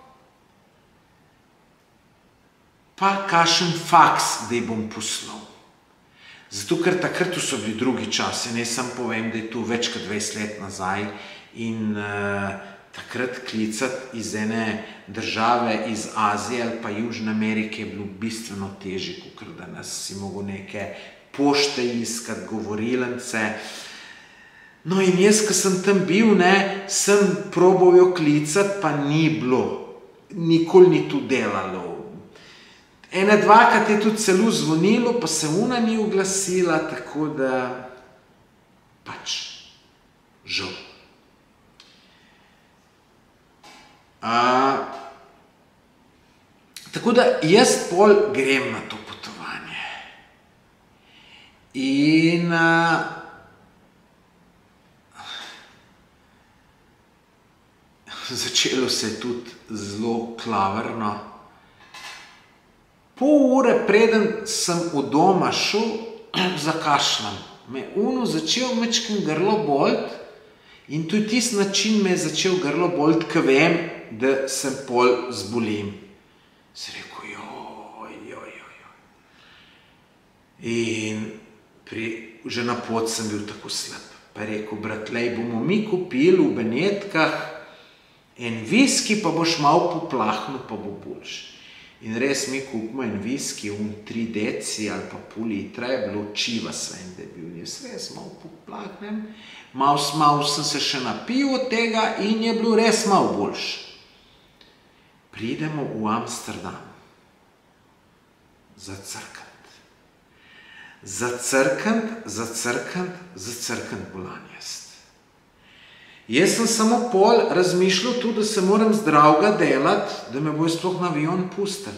pa kakšen faks, da ji bom poslal. Zato, ker takrat so bili drugi časi, ne sam povem, da je to več kot 20 let nazaj in takrat klicati iz ene države, iz Azije ali pa Južne Amerike je bilo bistveno težje, kot da nas si mogel neke pošte iskati, govorilence. No in jaz, ko sem tam bil, ne, sem probal jo klicati, pa ni bilo. Nikoli ni to delalo. Ene dvakrat je tudi celo zvonilo, pa se ona ni oglasila, tako da pač žal. Tako da jaz pol grem na to potovanje. In začelo se je tudi zelo klavrno. Pol ure preden sem od doma šel, zakašljam. Me ono začel mečkim grlo bolt in tudi tisti način me je začel grlo bolt, ko vem, da sem pol zbolim. Sem rekel, joj. In že na pot sem bil tako slab. Pa je rekel, bratlej, bomo mi kupili v Benetkah en viski, pa boš malo poplahnil, pa bo boljši. In res mi kupimo en viski, 3 deci ali pa pol litra, je bilo čiva svem, da je bil. Jaz res malo poplahnem, malo sem se še napil od tega in je bilo res malo boljše. Pridemo v Amsterdam. Zacrkant bolan jaz. Jaz sem samo pol razmišljal tudi, da se moram zdravega delati, da me bojo sploh na avion pustili.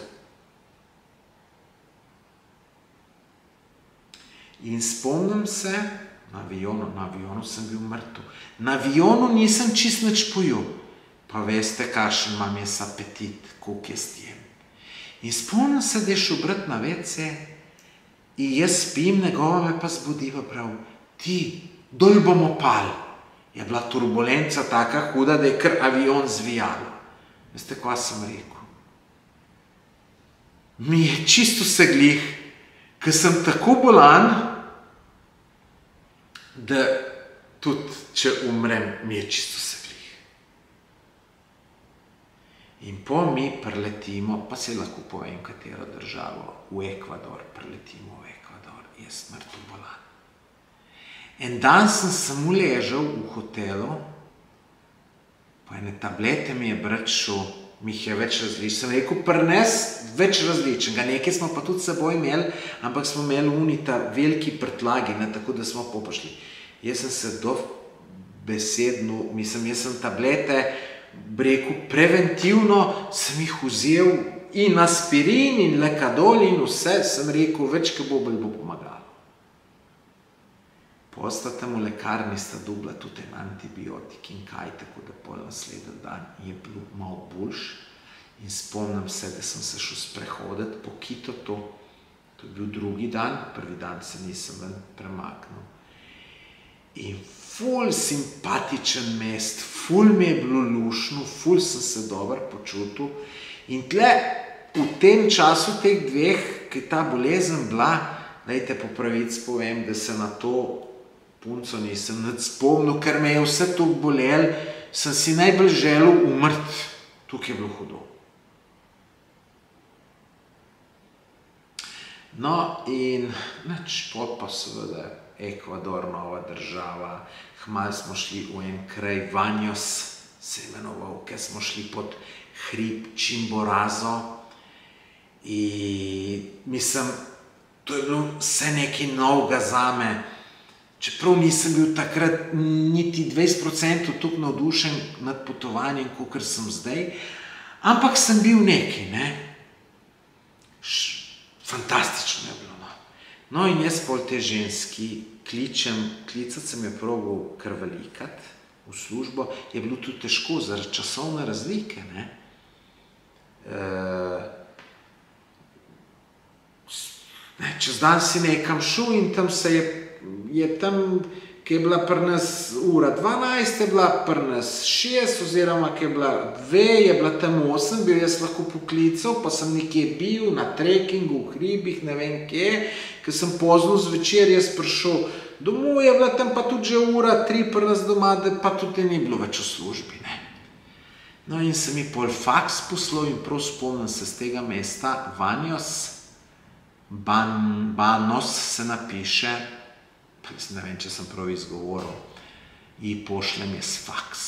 In spomnim se, na avionu sem bil mrtev. Na avionu nisem čist nič pojel. Pa veste, kakšen imam jaz apetit, koliko jaz jem. In spomnim se, da je šel brat na WC in jaz spim, njegova me pa zbudiva prav, ti, dol bomo pali. Je bila turbulenca taka huda, da je kar avion zvijalo. Veste, kva sem rekel? Mi je čisto vse glih, ker sem tako bolan, da tudi, če umrem, mi je čisto vse glih. In po mi preletimo, pa se lahko povem, katero državo, v Ekvador, preletimo v Ekvador, jaz mrtvo bolan. En dan sem samo ležal v hotelu, po ene tablete mi je brat šel, mi jih je več različen. Sem rekel, prines več različnega, nekaj smo pa tudi s seboj imeli, ampak smo imeli unita veliki prtlagi, tako da smo popošli. Jaz sem se dobesedno, jaz sem tablete, rekel, preventivno sem jih vzel in aspirin in lekadol in vse, sem rekel, več kaj bo pomagalo. Posta tam v lekarni sta dobila tudi en antibiotik in kaj, tako da pol naslednji dan je bilo malo boljše. In spomnim se, da sem se šel sprehoditi po Kitotu, to je bil drugi dan, prvi dan se nisem ven premaknil. In ful simpatičen mest, ful mi je bilo lušno, ful sem se dobro počutil. In tle, v tem času teh dveh, ki je ta bolezen bila, dajte po pravici povem, da se na to punco nisem nič spomnil, ker me je vse to bolel, sem si najbolj želel umrti. Tukaj je bilo hudo. No in nič, pot pa seveda Ekvador, nova država, hmalo smo šli v en kraj, Vanjos se imenoval, ker smo šli pod hrib Chimborazo in mislim, to je bilo vse nekaj novega zame. Čeprav nisem bil takrat niti 20% toliko navdušen nad potovanjem, kakor sem zdaj, ampak sem bil nekaj, ne. Fantastično je bilo, no. No in jaz pol te ženski klicati sem jo probal kar velikrat v službo, je bilo tudi težko zaradi časovne razlike, ne. Čez dan si nekam šel in tam se je tam, ki je bila pri nas ura 12, je bila pri nas 6, oziroma ki je bila 2, je bila tam 8, bil jaz lahko poklical, pa sem nekje bil na trekkingu, v hribih, ne vem kje, ker sem pozno zvečer jaz prišel domov, je bila tam pa tudi že ura 3 pri nas doma, da pa tudi ni bilo več v službi, ne. No in sem mi pol faks poslal in prav spomnim se z tega mesta, Vanjos, Banos se napiše, ne vem, če sem prav izgovoril, in pošljem jaz faks.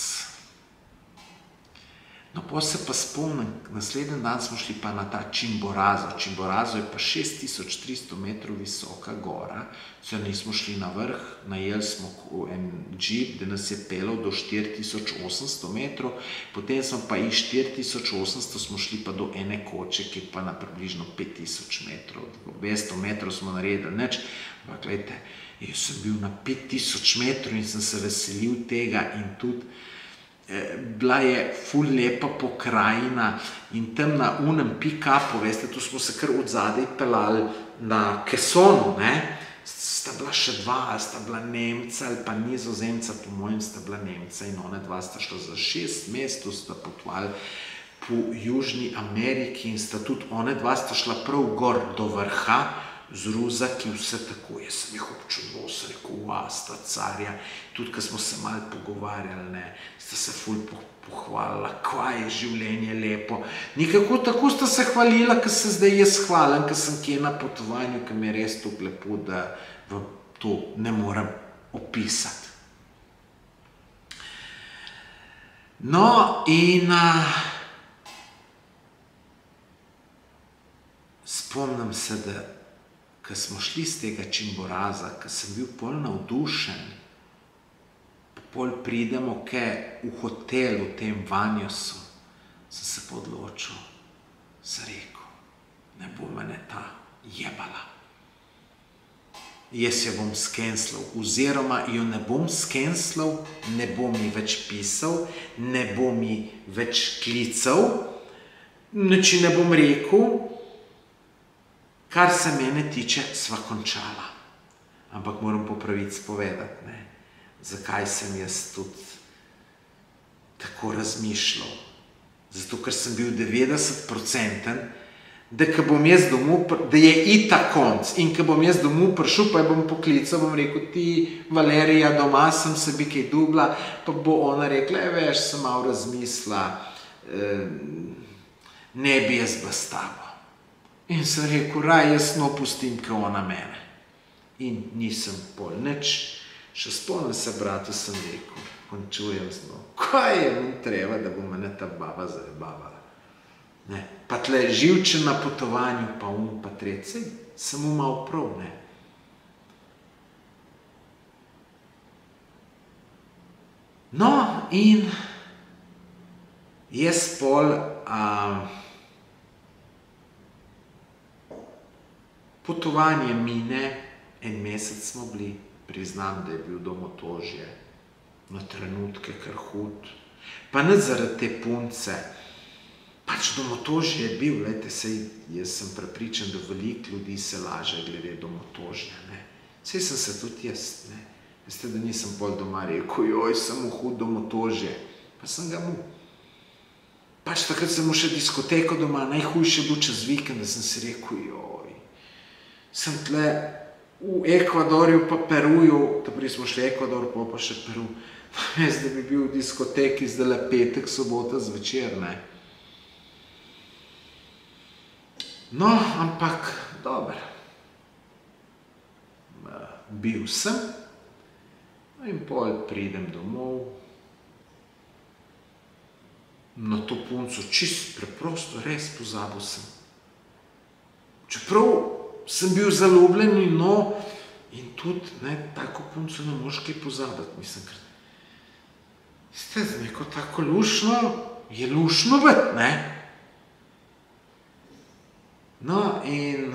No, potem se pa spomnim, naslednji dan smo šli pa na ta Chimborazo. Chimborazo je pa 6300 metrov visoka gora, se nismo šli na vrh, najeli smo en džip, da nas je pelal do 4800 metrov, potem smo pa iz 4800 smo šli pa do ene koče, ki je pa na približno 5000 metrov. 200 metrov smo naredili nič, ampak gledajte, jaz sem bil na 5000 metrov in sem se veselil tega in tudi bila je ful lepa pokrajina in tam na unem pick-upu, veste, tu smo se kar od zadaj pelali na Kesonu, ne, sta bila še dva, ali sta bila Nemca ali pa Nizozemca, po mojem sta bila Nemca in ona dva sta šla za 6 mesecev, sta potovali po Južni Ameriki in sta tudi ona dva sta šla prav gor do vrha, z ruzaki, vse tako, jaz sem jih občudoval, sem rekel, sta carja, tudi ko smo se malo pogovarjali, ne, sta se ful pohvalila, kva je življenje lepo, nikako tako sta se hvalila, ko se zdaj jaz hvalim, ko sem kje na potovanju, ko mi je res tako lepo, da vam to ne morem opisati. No, in spomnim se, da ko smo šli z tega Chimboraza, ko sem bil pol navdušen, pol pridemo v hotelu, v tem Vanjosu, sem se pa odločil, sem rekel, ne bo mene ta jebala. Jaz jo bom skenslal, oziroma jo ne bom skenslal, ne bo mi več pisal, ne bo mi več klical, nič ne bom rekel, Kar se mene tiče, sva končala. Ampak moram po pravici povedati, ne, zakaj sem jaz tudi tako razmišljal. Zato, ker sem bil 90%, da je itak konc in ko bom jaz domov prišel, pa bom poklical, bom rekel, ti, Valerija, doma sem se bi kaj dubla, pa bo ona rekla, veš, sem malo razmisla, ne bi jaz bila s tabo. In sem rekel, raj, jaz no pustim, ko ona mene. In nisem pol nič, še spomnim se, bratu, sem rekel, končujem z njo, kaj je mi treba, da bo mene ta baba zarebavala. Ne, pa tle živčen na potovanju, pa pa tretji, sem mal prav, ne. No, in jaz pol potovanje mine, en mesec smo bili, priznam, da je bil domotožje, na trenutke kar hud, pa ne zaradi te punce, pač domotožje je bil, lejte, sej jaz sem prepričan, da veliko ljudi se laže glede domotožja, ne. Sej sem se tudi jaz, ne. Veste, da nisem pol doma rekel, joj, sem mu hud domotožje, pa sem ga mu. Pač takrat sem mu še diskoteko doma, najhujše bil čez vikend, da sem si rekel, joj, sem tle v Ekvadorju pa Peruju, taprej smo šli Ekvador, pa še Peru, vez, da bi bil v diskoteki zdajle petek, sobota zvečer, ne. No, ampak, dober. Bil sem, in pol pridem domov, na to punco čist preprosto, res pozabil sem. Čeprav sem bil zaljubljen in tudi, ne, tako punco ne moš kaj pozabiti, mislim, ker ste z neko tako lušno, je lušno biti, ne. No, in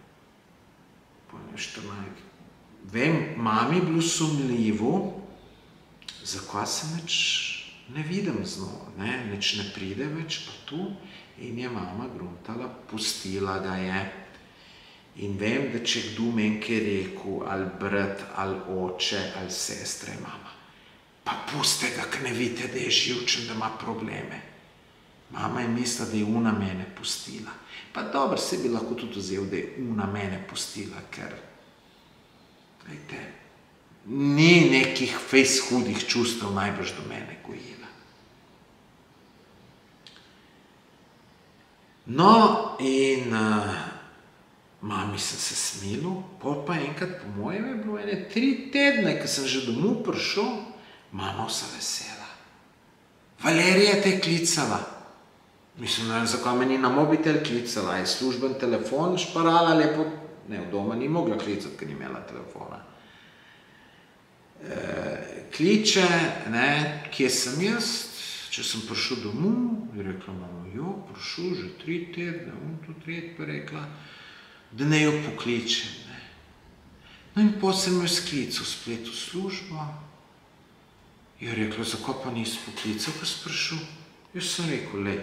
vem, mami je bilo sumljivo, zakaj se nič ne vidim z njo, ne, nič ne pride več pa tu, in je mama gruntala, pustila ga je. In vem, da če kdo meni kaj rekel, ali brat, ali oče, ali sestra, je mama. Pa puste ga, ker ne vidite, da je živčen, da ima probleme. Mama je mislila, da je ona mene pustila. Pa dobro, se bi lahko tudi vzel, da je ona mene pustila, ker, vejte, ni nekih fejs hudih čustev najbrž do mene gojila. No, in mami sem se smilil, pol pa enkrat, po mojem je bilo ene 3 tedne, ko sem že domov prišel, mama vsa vesela. Valerija te je klicala. Mislim, ne vem, zakaj me ni na mobitel klicala, je služben telefon šparala lepo, ne, v doma ni mogla klicati, ker ni imela telefona. Kliče, ne, kje sem jaz, če sem prišel domov, je rekla mama, jo, prišel že 3 tedne, on to tretj pa rekla, da ne jo pokličem, ne. No in potem sem jo sklical splet v službo, je rekla, zakaj pa nisi poklical, ko si prišel? Jaz sem rekel, lej,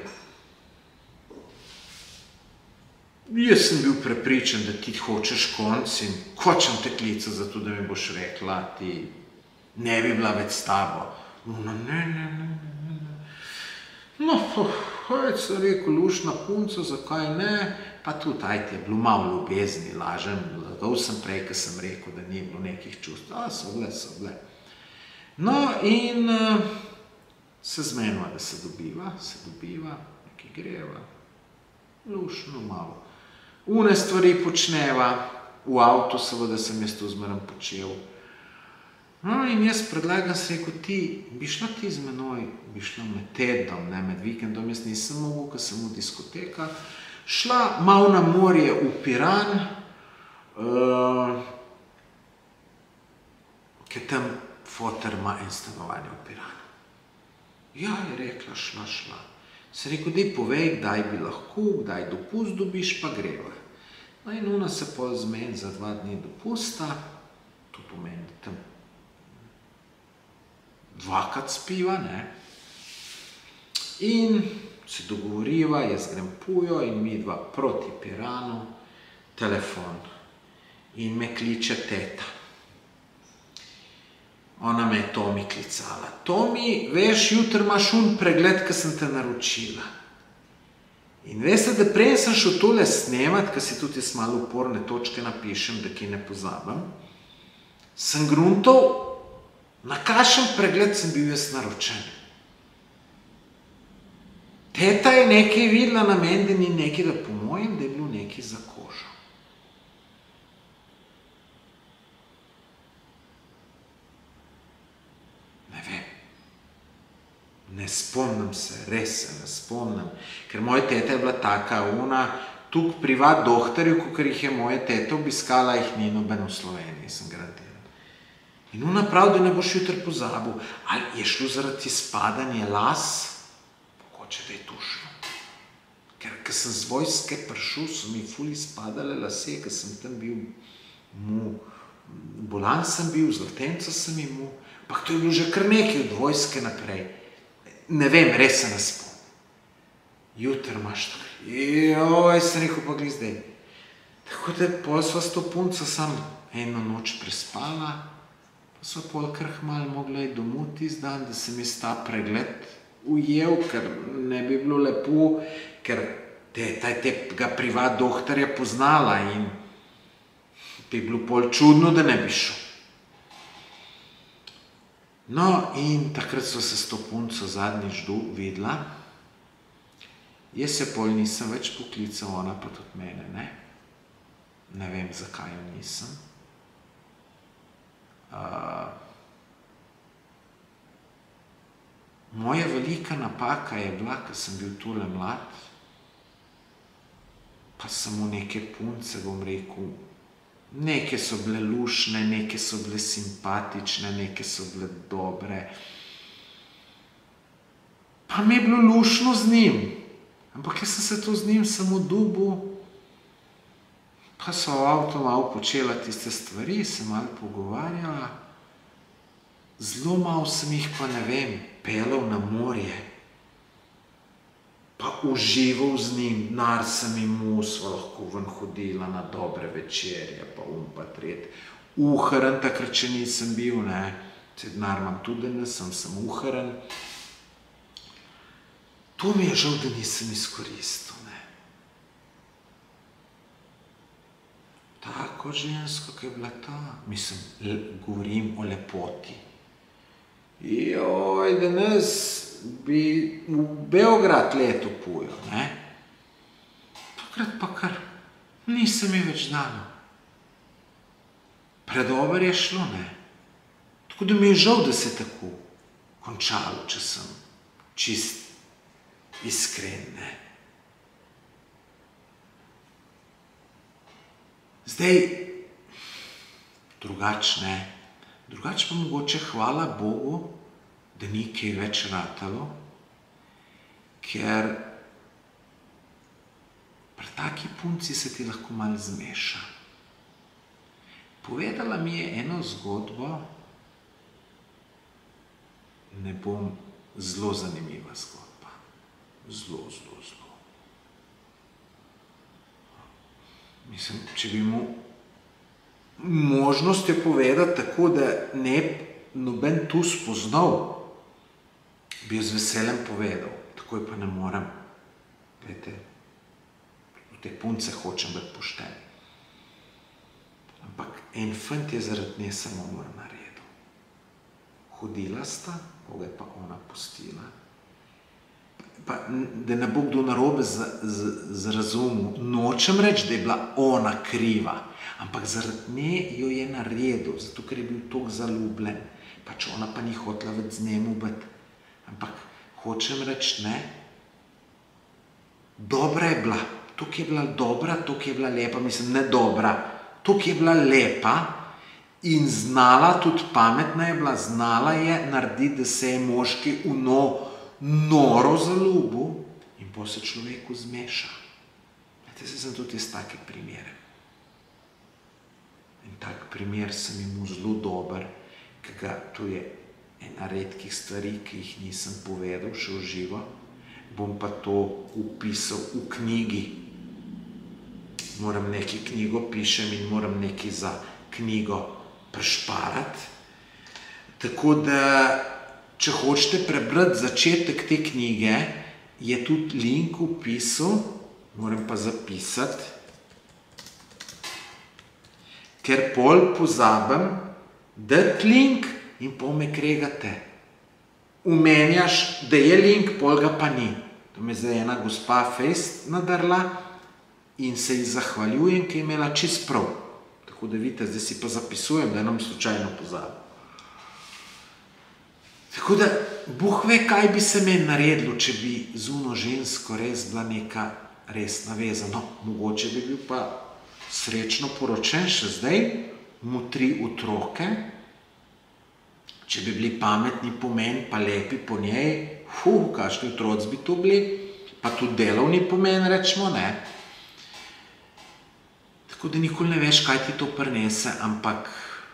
jaz sem bil prepričan, da ti hočeš konc in hočem te klicati, zato da mi boš rekla, ti ne bi bila več s tabo. Ona, ne. No, sem rekel, lušna punca, zakaj ne, pa tudi, ajte, je bilo malo ljubezni, lažem, lagal sem prej, ko sem rekel, da ni bilo nekih čustv. So bile. No, in se zmenila, da se dobiva, nekaj greva, lušno malo. Une stvari počneva, v avtu seveda sem jaz to zmeraj počel. No, in jaz predlagam, sem rekel, ti, bi šla ti z menoj, bi šla med tednom, ne, med vikendom, jaz nisem mogel, ker sem v diskotekah, šla malo na morje v Piran, ker tam foter ima en stanovanje v Piranu. Ja, je rekla, šla. Sem rekel, daj povej, kdaj bi lahko, kdaj dopust dobiš, pa greva. No in ona se pol zmeni za 2 dni dopusta, to pomeni, da tam 2krat spiva, ne. In se dogovoriva, jaz grem Pujo in midva proti Piranu, telefon in me kliče teta. Ona me je Tomi klicala. Tomi, veš, jutri imaš pregled, ki sem te naročila. In veste, da prej sem šel tole snemat, ker si tudi jaz malo uporne točke napišem, da ki ne pozabim, sem gruntal, na kakšen pregled sem bil jaz naročen. Teta je nekaj videla na meni, da ni nekaj, da po mojem, da je bilo nekaj za kožo. Ne vem. Ne spomnim se, res se ne spomnim. Ker moja teta je bila taka, ona tukaj privat dohtarju, kakor jih je moja teta obiskala, jih ni noben v Sloveniji, sem garantiran. In ona prav, da ne boš jutri pozabil. Ali je šlo zaradi izpadanja las? Mogoče da je to šlo. Ker sem z vojske prišel, so mi ful izpadale lase, ker sem tam bil bolan sem bil, zlatenca sem imel, ampak to je bilo že kar nekaj od vojske naprej. Ne vem, res se ne spomnim. Jutri imaš to. Joj, sem rekel, pa glej zdaj. Tako da pol sva s to punco sam eno noč prespala, pa sva pol kar malo mogla iti domov tisti dan, da sem jaz ta pregled ujel, ker ne bi bilo lepo, ker tega privat dohtarja poznala in bi bilo pol čudno, da ne bi šel. No, in takrat so se s to punco zadnjič videla. Jaz se pol nisem več poklical, ona pa tudi mene, ne. Ne vem, zakaj jo nisem. Moja velika napaka je bila, ker sem bil tole mlad, pa samo neke punce, bom rekel, neke so bile lušne, neke so bile simpatične, neke so bile dobre. Pa mi je bilo lušno z njim, ampak jaz sem se to z njim samo dubil, pa so v avto malo počela tiste stvari, se malo pogovarjala. Zelo malo sem jih pa, ne vem, pelal na morje, pa užival z njim, denar sem imel, sva lahko ven hodila na dobre večerje, pa pa tret. Uhran takrat, če nisem bil, ne, se denar imam tudi danes, sem uhran. To mi je žal, da nisem izkoristil, ne. Tako žensko, ki je bila ta, mislim, govorim o lepoti. Joj, danes bi v Beograd leto pujo, ne. Takrat pa kar nisem mi več dano. Predober je šlo, ne. Tako da mi je žal, da se je tako končalo, če sem čist iskren, ne. Zdaj, drugače ne. Drugače pa mogoče hvala Bogu, da ni kaj več ratalo, ker pri taki punci se ti lahko malo zmeša. Povedala mi je eno zgodbo, ne bom, zelo zanimiva zgodba. Zelo. Mislim, če bi mu možnost je povedati tako, da ne noben tu spoznal, bi jo z veseljem povedal, takoj pa ne morem. Glejte, v te punce hočem biti pošten. Ampak en fant je zaradi nje samomor naredil. Hodila sta, koga je pa ona pustila. Pa, da ne bo kdo narobe zrazumel, nočem reči, da je bila ona kriva, ampak zaradi nje jo je naredil, zato ker je bil toliko zaljubljen, pač ona pa ni hotela več z njemu biti. Ampak hočem reči, ne, dobra je bila, toliko je bila dobra, toliko je bila lepa, mislim, ne dobra, toliko je bila lepa in znala, tudi pametna je bila, znala je narediti, da se je moški noro zaljubil in potem se človeku zmeša. Veste, sem tudi jaz take primere. In tak primer sem imel zelo dober, ker to je ena redkih stvari, ki jih nisem povedal še v živo, bom pa to upisal v knjigi. moram nekaj knjigo pišem in moram nekaj za knjigo prešparati. Tako da, če hočete prebrati začetek te knjige, je tudi link v opisu, moram pa zapisati, ker pol pozabim dati link in pol me kregate. Umenjaš, da je link, pol ga pa ni. To me zdaj ena gospa fejst nadrla in se ji zahvaljujem, ki je imela čist prav. Tako da vidite, zdaj si pa zapisujem, da nam slučajno pozabim. Tako da, Bog ve, kaj bi se meni naredilo, če bi z uno žensko res bila neka resna veza. No, mogoče bi bil pa srečno poročen še zdaj, mu 3 otroke, če bi bili pametni po meni, pa lepi po njej, kakšni otroci bi to bili, pa tudi delovni po meni, rečemo, ne. Tako da nikoli ne veš, kaj ti to prinese, ampak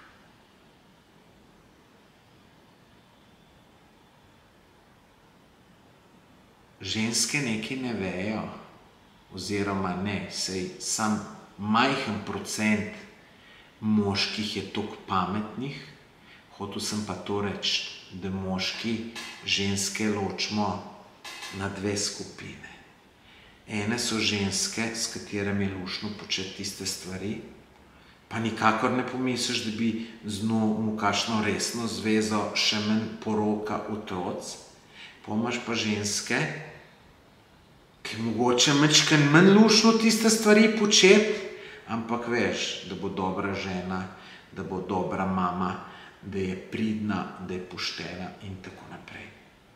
ženske nekaj ne vejo, oziroma ne, sej sam majhen procent moških je toliko pametnih. Hotel sem pa to reči, da moški ženske ločimo na 2 skupine. Ene so ženske, s katerimi je luštno početi tiste stvari, pa nikakor ne pomisliš, da bi z njo kakšno resno zvezo, še manj poroka, otroci. Pomaž pa ženske, ki mogoče majčkeno manj luštno tiste stvari početi, ampak veš, da bo dobra žena, da bo dobra mama, da je pridna, da je poštena in tako naprej.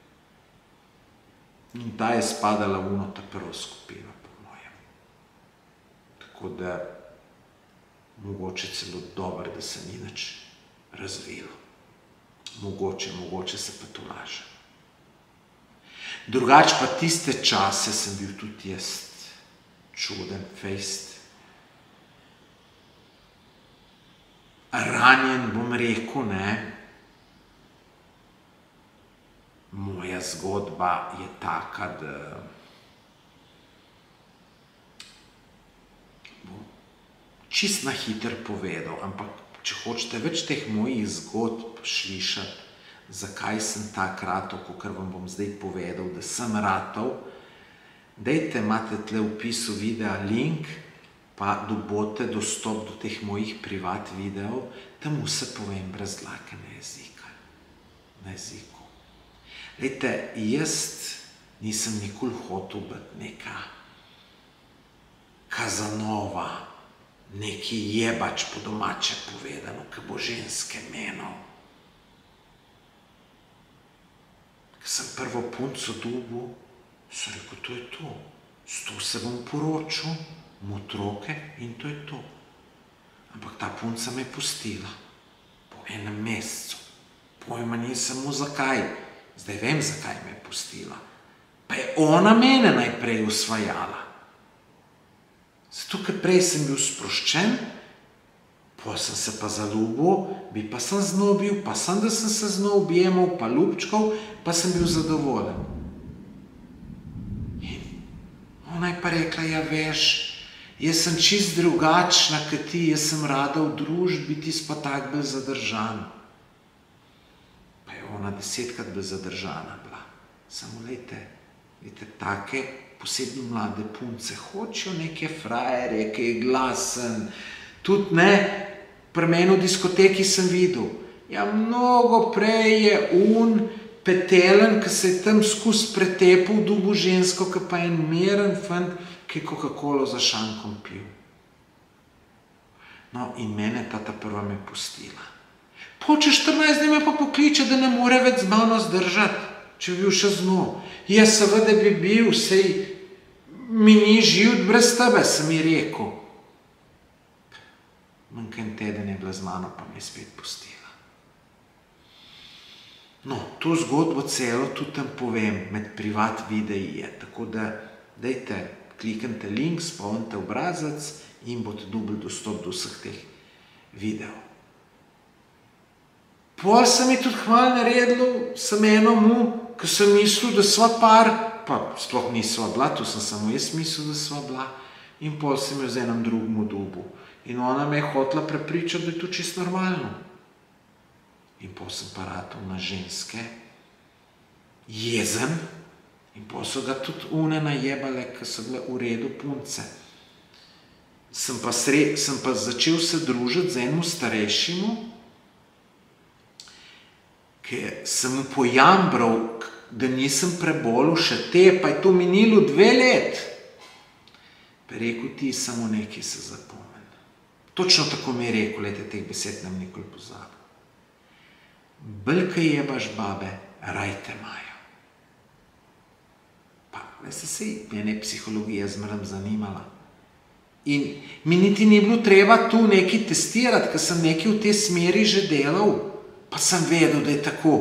In ta je spadala v uno ta prvo skupino, po mojem. Tako da, mogoče celo dobro, da se ni nič razvilo. Mogoče se pa to laže. Drugače pa tiste čase sem bil tudi jaz čuden, fejst. Ranjen, bom rekel, ne. Moja zgodba je taka, da bom čist na hitro povedal, ampak če hočete več teh mojih zgodb slišati, zakaj sem tak ratal, kakor vam bom zdaj povedal, da sem ratal, dajte, imate tle v opisu videa link, pa dobote dostop do teh mojih privat videov, tam vse povem brez dlaknega jezika. Na jeziku. Glejte, jaz nisem nikoli hotel biti neka Kazanova, neki jebač, po domače povedano, ki bo ženske menil. Ko sem prvo punco dobil, sem rekel, to je to. S to se bom poročil, mu otroke in to je to. Ampak ta punca me je pustila. Po 1 mesecu. Pojma nisem mu zakaj. Zdaj vem, zakaj me je pustila. Pa je ona mene najprej usvajala. Zato, ker prej sem bil sproščen, potem sem se pa zaljubil, bi pa sem z njo bil, pa sem, da sem se z njo objemal, pa ljubčkal, pa sem bil zadovoljen. In ona je pa rekla, ja veš, jaz sem čist drugačna, kot ti, jaz sem rada v družbi, ti si pa tak bolj zadržan. Pa je ona 10-krat bolj zadržana bila. Samo lejte, take posebno mlade punce hočejo neke frajerje, ki je glasen. Tudi ne, pri meni v diskoteki sem videl. Ja, mnogo prej je petelen, ki se je tam skozi pretepal, dobil žensko, ki pa je en miren fant, ki je Coca-Colo za šankom pil. No, in mene ta prva me pustila. Po čez 14 dni me pa pokliče, da ne more več z mano zdržati, če bi bil še z njo. Ja, seveda bi bil, sej mi ni živeti brez tebe, sem ji rekel. Manj kot en teden je bila z mano, pa me je spet pustila. No, to zgodbo celo tudi tam povem, med privat videi je. Tako da, dajte, kliknite link, spomnite obrazac in boste dobili dostop do vseh teh videov. Pol sem je tudi hvala naredil, sem enomu, ki sem mislil, da sva par, pa sploh nisva bila, to sem samo jaz mislil, da sva bila, In pol sem jo z enem drugemu dubu. In ona me je hotela prepričati, da je to čisto normalno. In pol sem pa ratal na ženske, jezen, in pol so ga tudi une najebale, ki so bile v redu punce. Sem pa začel se družiti z enim starejšimu, ki sem mu pojambral, da nisem prebolel še te, pa je to minilo 2 let. Pa je rekel, ti samo nekaj se zapomni. Točno tako mi je rekel, lejte, teh besed nam nikoli pozabil. Bolj, kaj jebaš babe, raj te imajo. Pa, veste, sej mene je psihologija zmeraj zanimala. In mi niti ni bilo treba tu nekaj testirati, ker sem nekaj v tej smeri že delal, pa sem vedel, da je tako.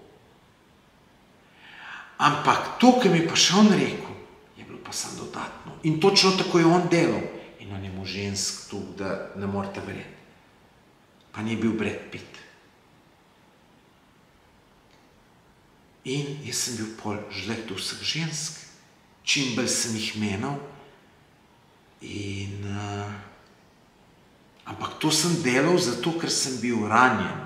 Ampak to, ki mi pa še on rekel, je bilo pa samo dodatno. In točno tako je on delal. In on je mu žensk tu, da ne morete verjeti. Pa ni bil Brad Pitt. In jaz sem bil pol žlek do vseh žensk. Čim bolj sem jih menil. Ampak to sem delal zato, ker sem bil ranjen.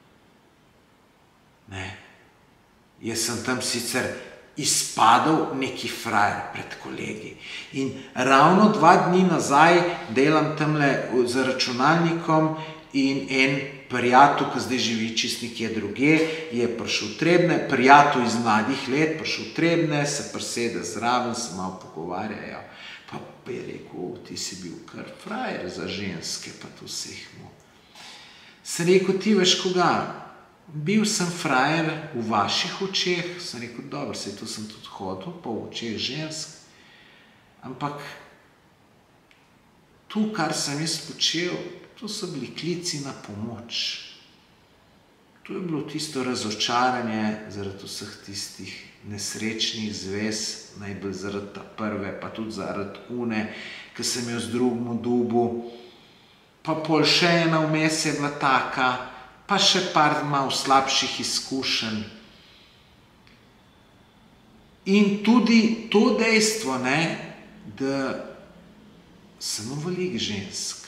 Ne. Jaz sem tam sicer izpadal neki frajer pred kolegi. In ravno 2 dni nazaj delam tamle za računalnikom in en prijatelj, ki zdaj živi čist nekje drugje, je prišel Trebne, prijatelj iz mladih let, prišel Trebne, se prisede zraven, se malo pogovarjajo. Pa je rekel, ti si bil kar frajer za ženske, pa to vseh mu. Sem rekel, ti veš koga? Bil sem frajer v vaših očeh, sem rekel, dobro, saj to sem tudi hodil, pa v očeh žensk, ampak tu, kar sem jaz počel, to so bili klici na pomoč. To je bilo tisto razočaranje zaradi vseh tistih nesrečnih zvez, najbolj zaradi ta prve, pa tudi zaradi une, ki sem jo z drugemu dubu, pa pol še ena vmes je bila taka, pa še par malo slabših izkušenj. In tudi to dejstvo, ne, da sem veliko žensk,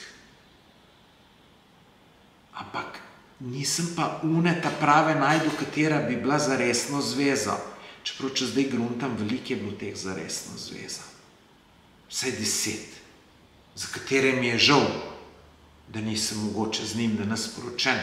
ampak nisem pa une ta prave najdu, katera bi bila za resno zvezo. Čeprav, če zdaj gruntam, veliko je bilo teh za resno zvezo. Vsaj 10, za katere mi je žal, da nisem mogoče z njim danes poročen.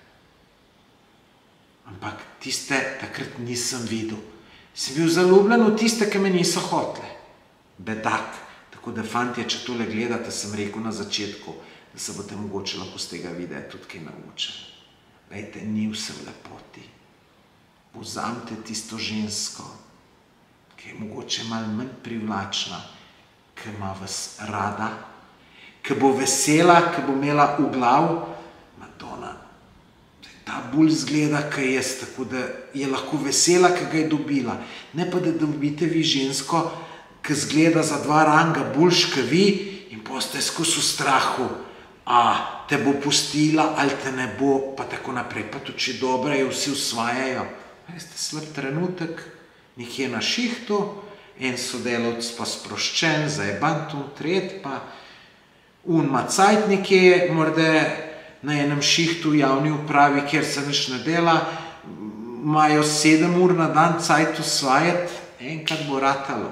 Ampak tiste takrat nisem videl. Sem bil zaljubljen v tiste, ki me niso hotele. Bedak. Tako da, fantje, če tole gledate, sem rekel na začetku, da se boste mogoče lahko z tega videa tudi kaj naučili. Lejte, ni vse v lepoti. Vzamite tisto žensko, ki je mogoče malo manj privlačna, ki ima vas rada, ki bo vesela, ki bo imela v glavu, Madonna, ta bolj zgleda, kaj jaz, tako da je lahko vesela, ki ga je dobila. Ne pa, da dobite vi žensko, ki zgleda za 2 ranga boljš, ki vi, in poste skozi v strahu, te bo pustila ali te ne bo, pa tako naprej. Pa tudi, če dobra je, vsi usvajajo. Veste, slab trenutek, nekje na šihtu, en sodelavc pa sproščen, zajeban tu, tret pa ima cajt nekje, morda na enem šihtu v javni upravi, kjer se nič ne dela, imajo 7 ur na dan cajt usvajati, enkrat bo ratalo.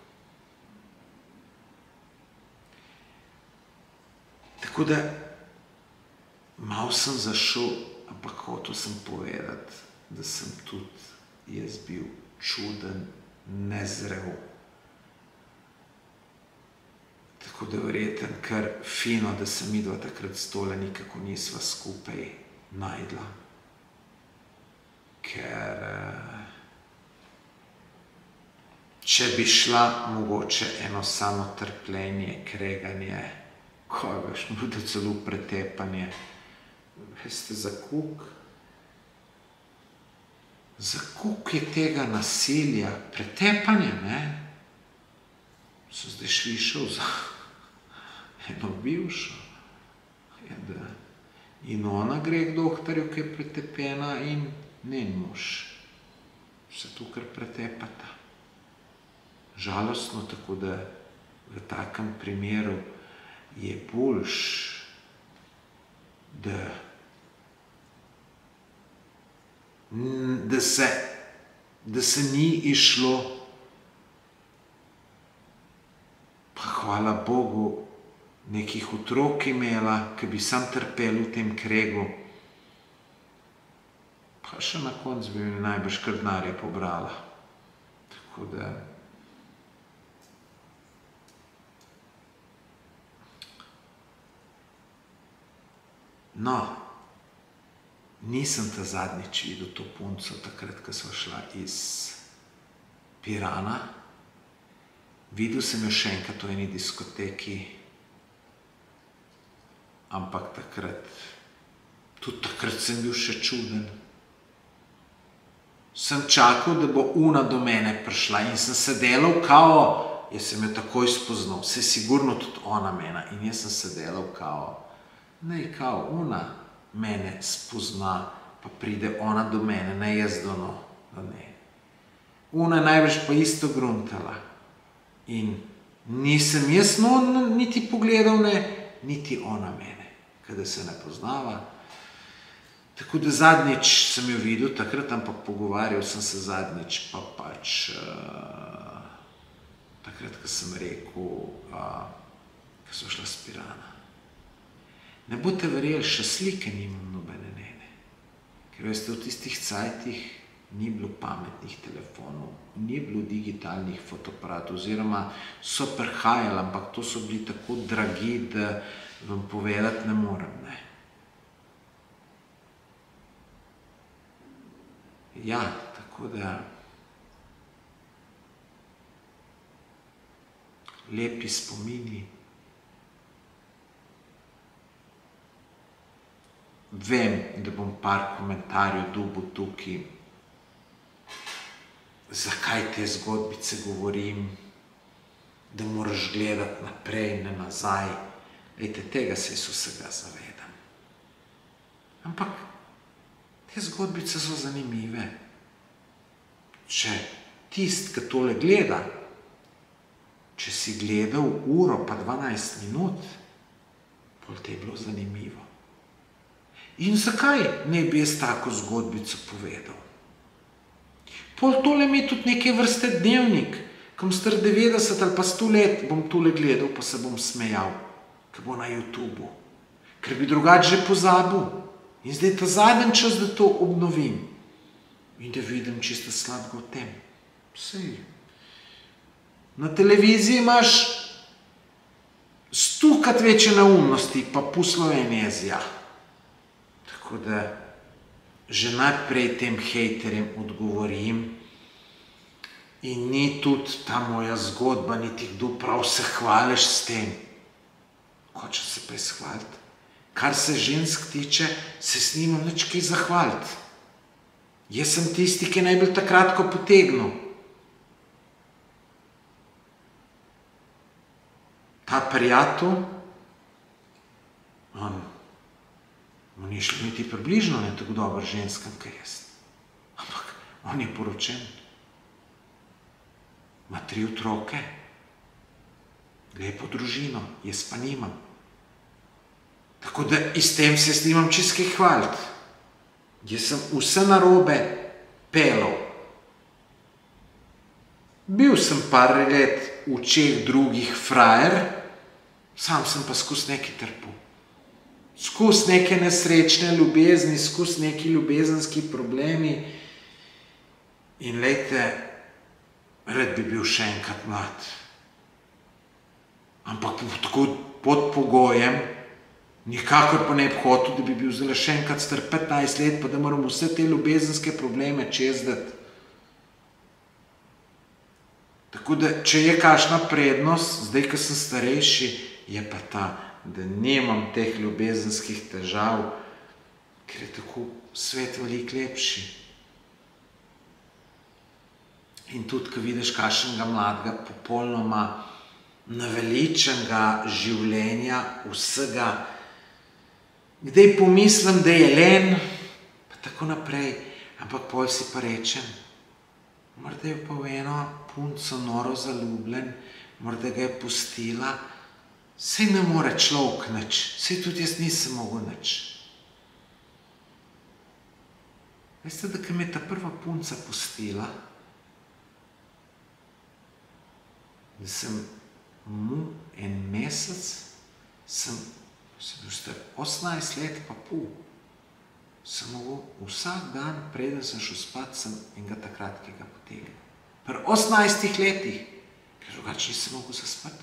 Tako da, malo sem zašel, ampak hotel sem povedati, da sem tudi jaz bil čuden, nezrel. Tako da verjetno kar fino, da se midva takrat s tole nikako nisva skupaj najdla. Ker če bi šla mogoče eno samo trpljenje, kreganje, kaj veš, bude celo pretepanje. Veste, za koliko je tega nasilja, pretepanje, ne? Sem zdaj slišal za eno bivšo. In ona gre k doktorju, ki je pretepena, in njen mož se tukaj pretepata. Žalostno, tako da v takem primeru je boljš, da se ni išlo, pa hvala Bogu, nekih otrok imela, ki bi sam trpeli v tem kregu, pa še na koncu bi mi najbrž kar denarja pobrala. Tako da no, nisem ta zadnjič videl to punco takrat, ko sva šla iz Pirana. Videl sem jo še enkrat v eni diskoteki, ampak tudi takrat sem bil še čuden. Sem čakal, da bo ona do mene prišla in sem se delal kao, jaz sem jo takoj spoznal, se sigurno tudi ona mene in jaz sem se delal kao, ne kao, ona mene spozna, pa pride ona do mene, ne jaz do njo, da ne. Ona je največ pa isto gruntala in nisem jaz niti pogledal, ne, niti ona mene, kada se ne poznava. Tako da zadnjič sem jo videl takrat, ampak pogovarjal sem se zadnjič pa pač takrat, ko sem rekel, ko so šla s Pirana. Ne boste verjeli, še slike nimam nobene njene. Ker veste, v tistih cajtih ni bilo pametnih telefonov, ni bilo digitalnih fotoaparatov, oziroma so prihajali, ampak to so bili tako dragi, da vam povedati ne morem, ne. Ja, tako da lepi spomini. Vem, da bom par komentarjev dobil tukaj, zakaj te zgodbice govorim, da moraš gledati naprej, ne nazaj. Ejte, tega se jaz vsega zavedam. Ampak te zgodbice so zanimive. Če tist, ki tole gleda, če si gledal uro pa 12 minut, pol te je bilo zanimivo. In zakaj ne bi jaz tako zgodbico povedal? Pol tole mi je tudi neke vrste dnevnik, kam star 90 ali pa 100 let bom tole gledal, pa se bom smejal, ki bo na YouTubu, ker bi drugače že pozabil. In zdaj ta zadnji čas, da to obnovim in da vidim čisto slabega o tem. Sej. Na televiziji imaš 100-krat večje neumnosti, pa pol Slovenije zja. Tako da že najprej tem hejterjem odgovorim in ni tudi ta moja zgodba, niti kdo prav se hvališ s tem. Hočem se pa izhvaliti. Kar se žensk tiče, se snimam nič kaj zahvaliti. Jaz sem tisti, ki najbolj takrat, ko potegnil. Ta prijatelj, on ni šlo niti približno ne tako dober ženskam, kot jaz. Ampak on je poročen. Ima 3 otroke, lepo družino, jaz pa nimam. Tako da iz tem se snimam čisto kaj hvaliti. Jaz sem vse narobe pelal. Bil sem par let v očeh drugih frajer, sam sem pa skozi nekaj trpel. Skozi neke nesrečne ljubezni, skozi neki ljubezenski problemi. In lejte, rad bi bil še enkrat mlad. Ampak tako pod pogojem, nikakor pa ne bi hotel, da bi bil zdaj še enkrat star 15 let, pa da moram vse te ljubezenske probleme čezdati. Tako da, če je kakšna prednost, zdaj, ko sem starejši, je pa ta, da nimam teh ljubezenskih težav, ker je tako svet veliko lepši. In tudi, ko vidiš kakšnega mladega, popolnoma naveličenega življenja, vsega, kdaj pomislim, da je len, pa tako naprej, ampak pol si pa rečem, morda je pa v eno punco noro zaljubljen, morda ga je pustila, saj ne more človek nič, saj tudi jaz nisem mogel nič. Veste, da ko me je ta prva punca pustila, da sem mu en mesec, sem bil star 18 let pa pol, sem mogel vsak dan, preden sem šel spat, sem enega takratkega potegnil. Pri 18 letih, ker drugače nisem mogel zaspati.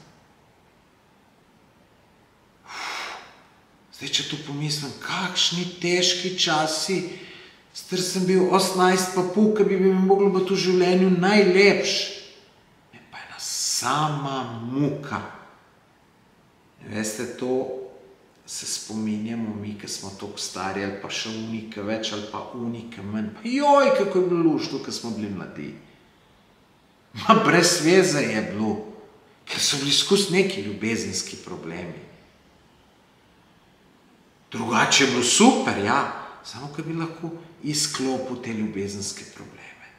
Zdaj, če tu pomislim, kakšni težki časi, star sem bil 18 pa pol, ki bi mi moglo biti v življenju najlepš. Me pa ena sama muka. Veste, to se spominjamo mi, ki smo toliko stari, ali pa še unike več, ali pa unike manj. Pa joj, kako je bilo luštno, ko smo bili mladi. Ma brez veze je bilo, ker so bili skozi neki ljubezenski problemi. Drugače je bilo super, ja, samo ko bi lahko izklopil te ljubezenske probleme.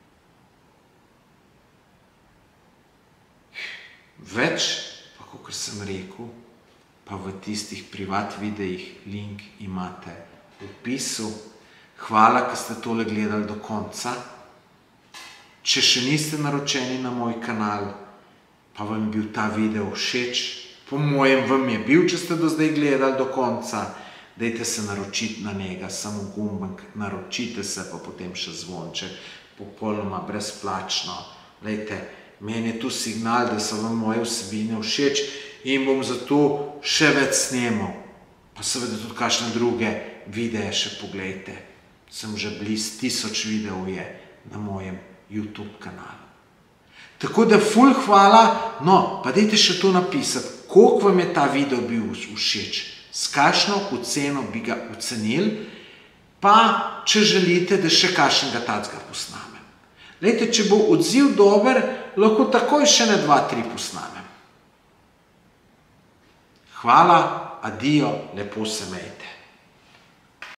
Več, pa kakor sem rekel, pa v tistih privat videih link imate v opisu. Hvala, ker ste tole gledali do konca. Če še niste naročeni na moj kanal, pa vam je bil ta video všeč, po mojem vam je bil, če ste do zdaj gledali do konca, dajte se naročiti na njega, samo gumbek, naročite se, pa potem še zvonček, popolnoma brezplačno. Glejte, meni je tu signal, da so vam moje vsebine všeč in bom zato še več snemal. Pa seveda tudi kakšne druge videe še poglejte. Sem že blizu 1000 videov je na mojem YouTube kanalu. Tako da ful hvala, no, pa dajte še to napisati, koliko vam je ta video bil všeč, s kakšno oceno bi ga ocenili, pa če želite, da še kakšnega tacga posnamem. Glejte, če bo odziv dober, lahko takoj še ne 2-3 posnamem. Hvala, adijo, lepo se imejte.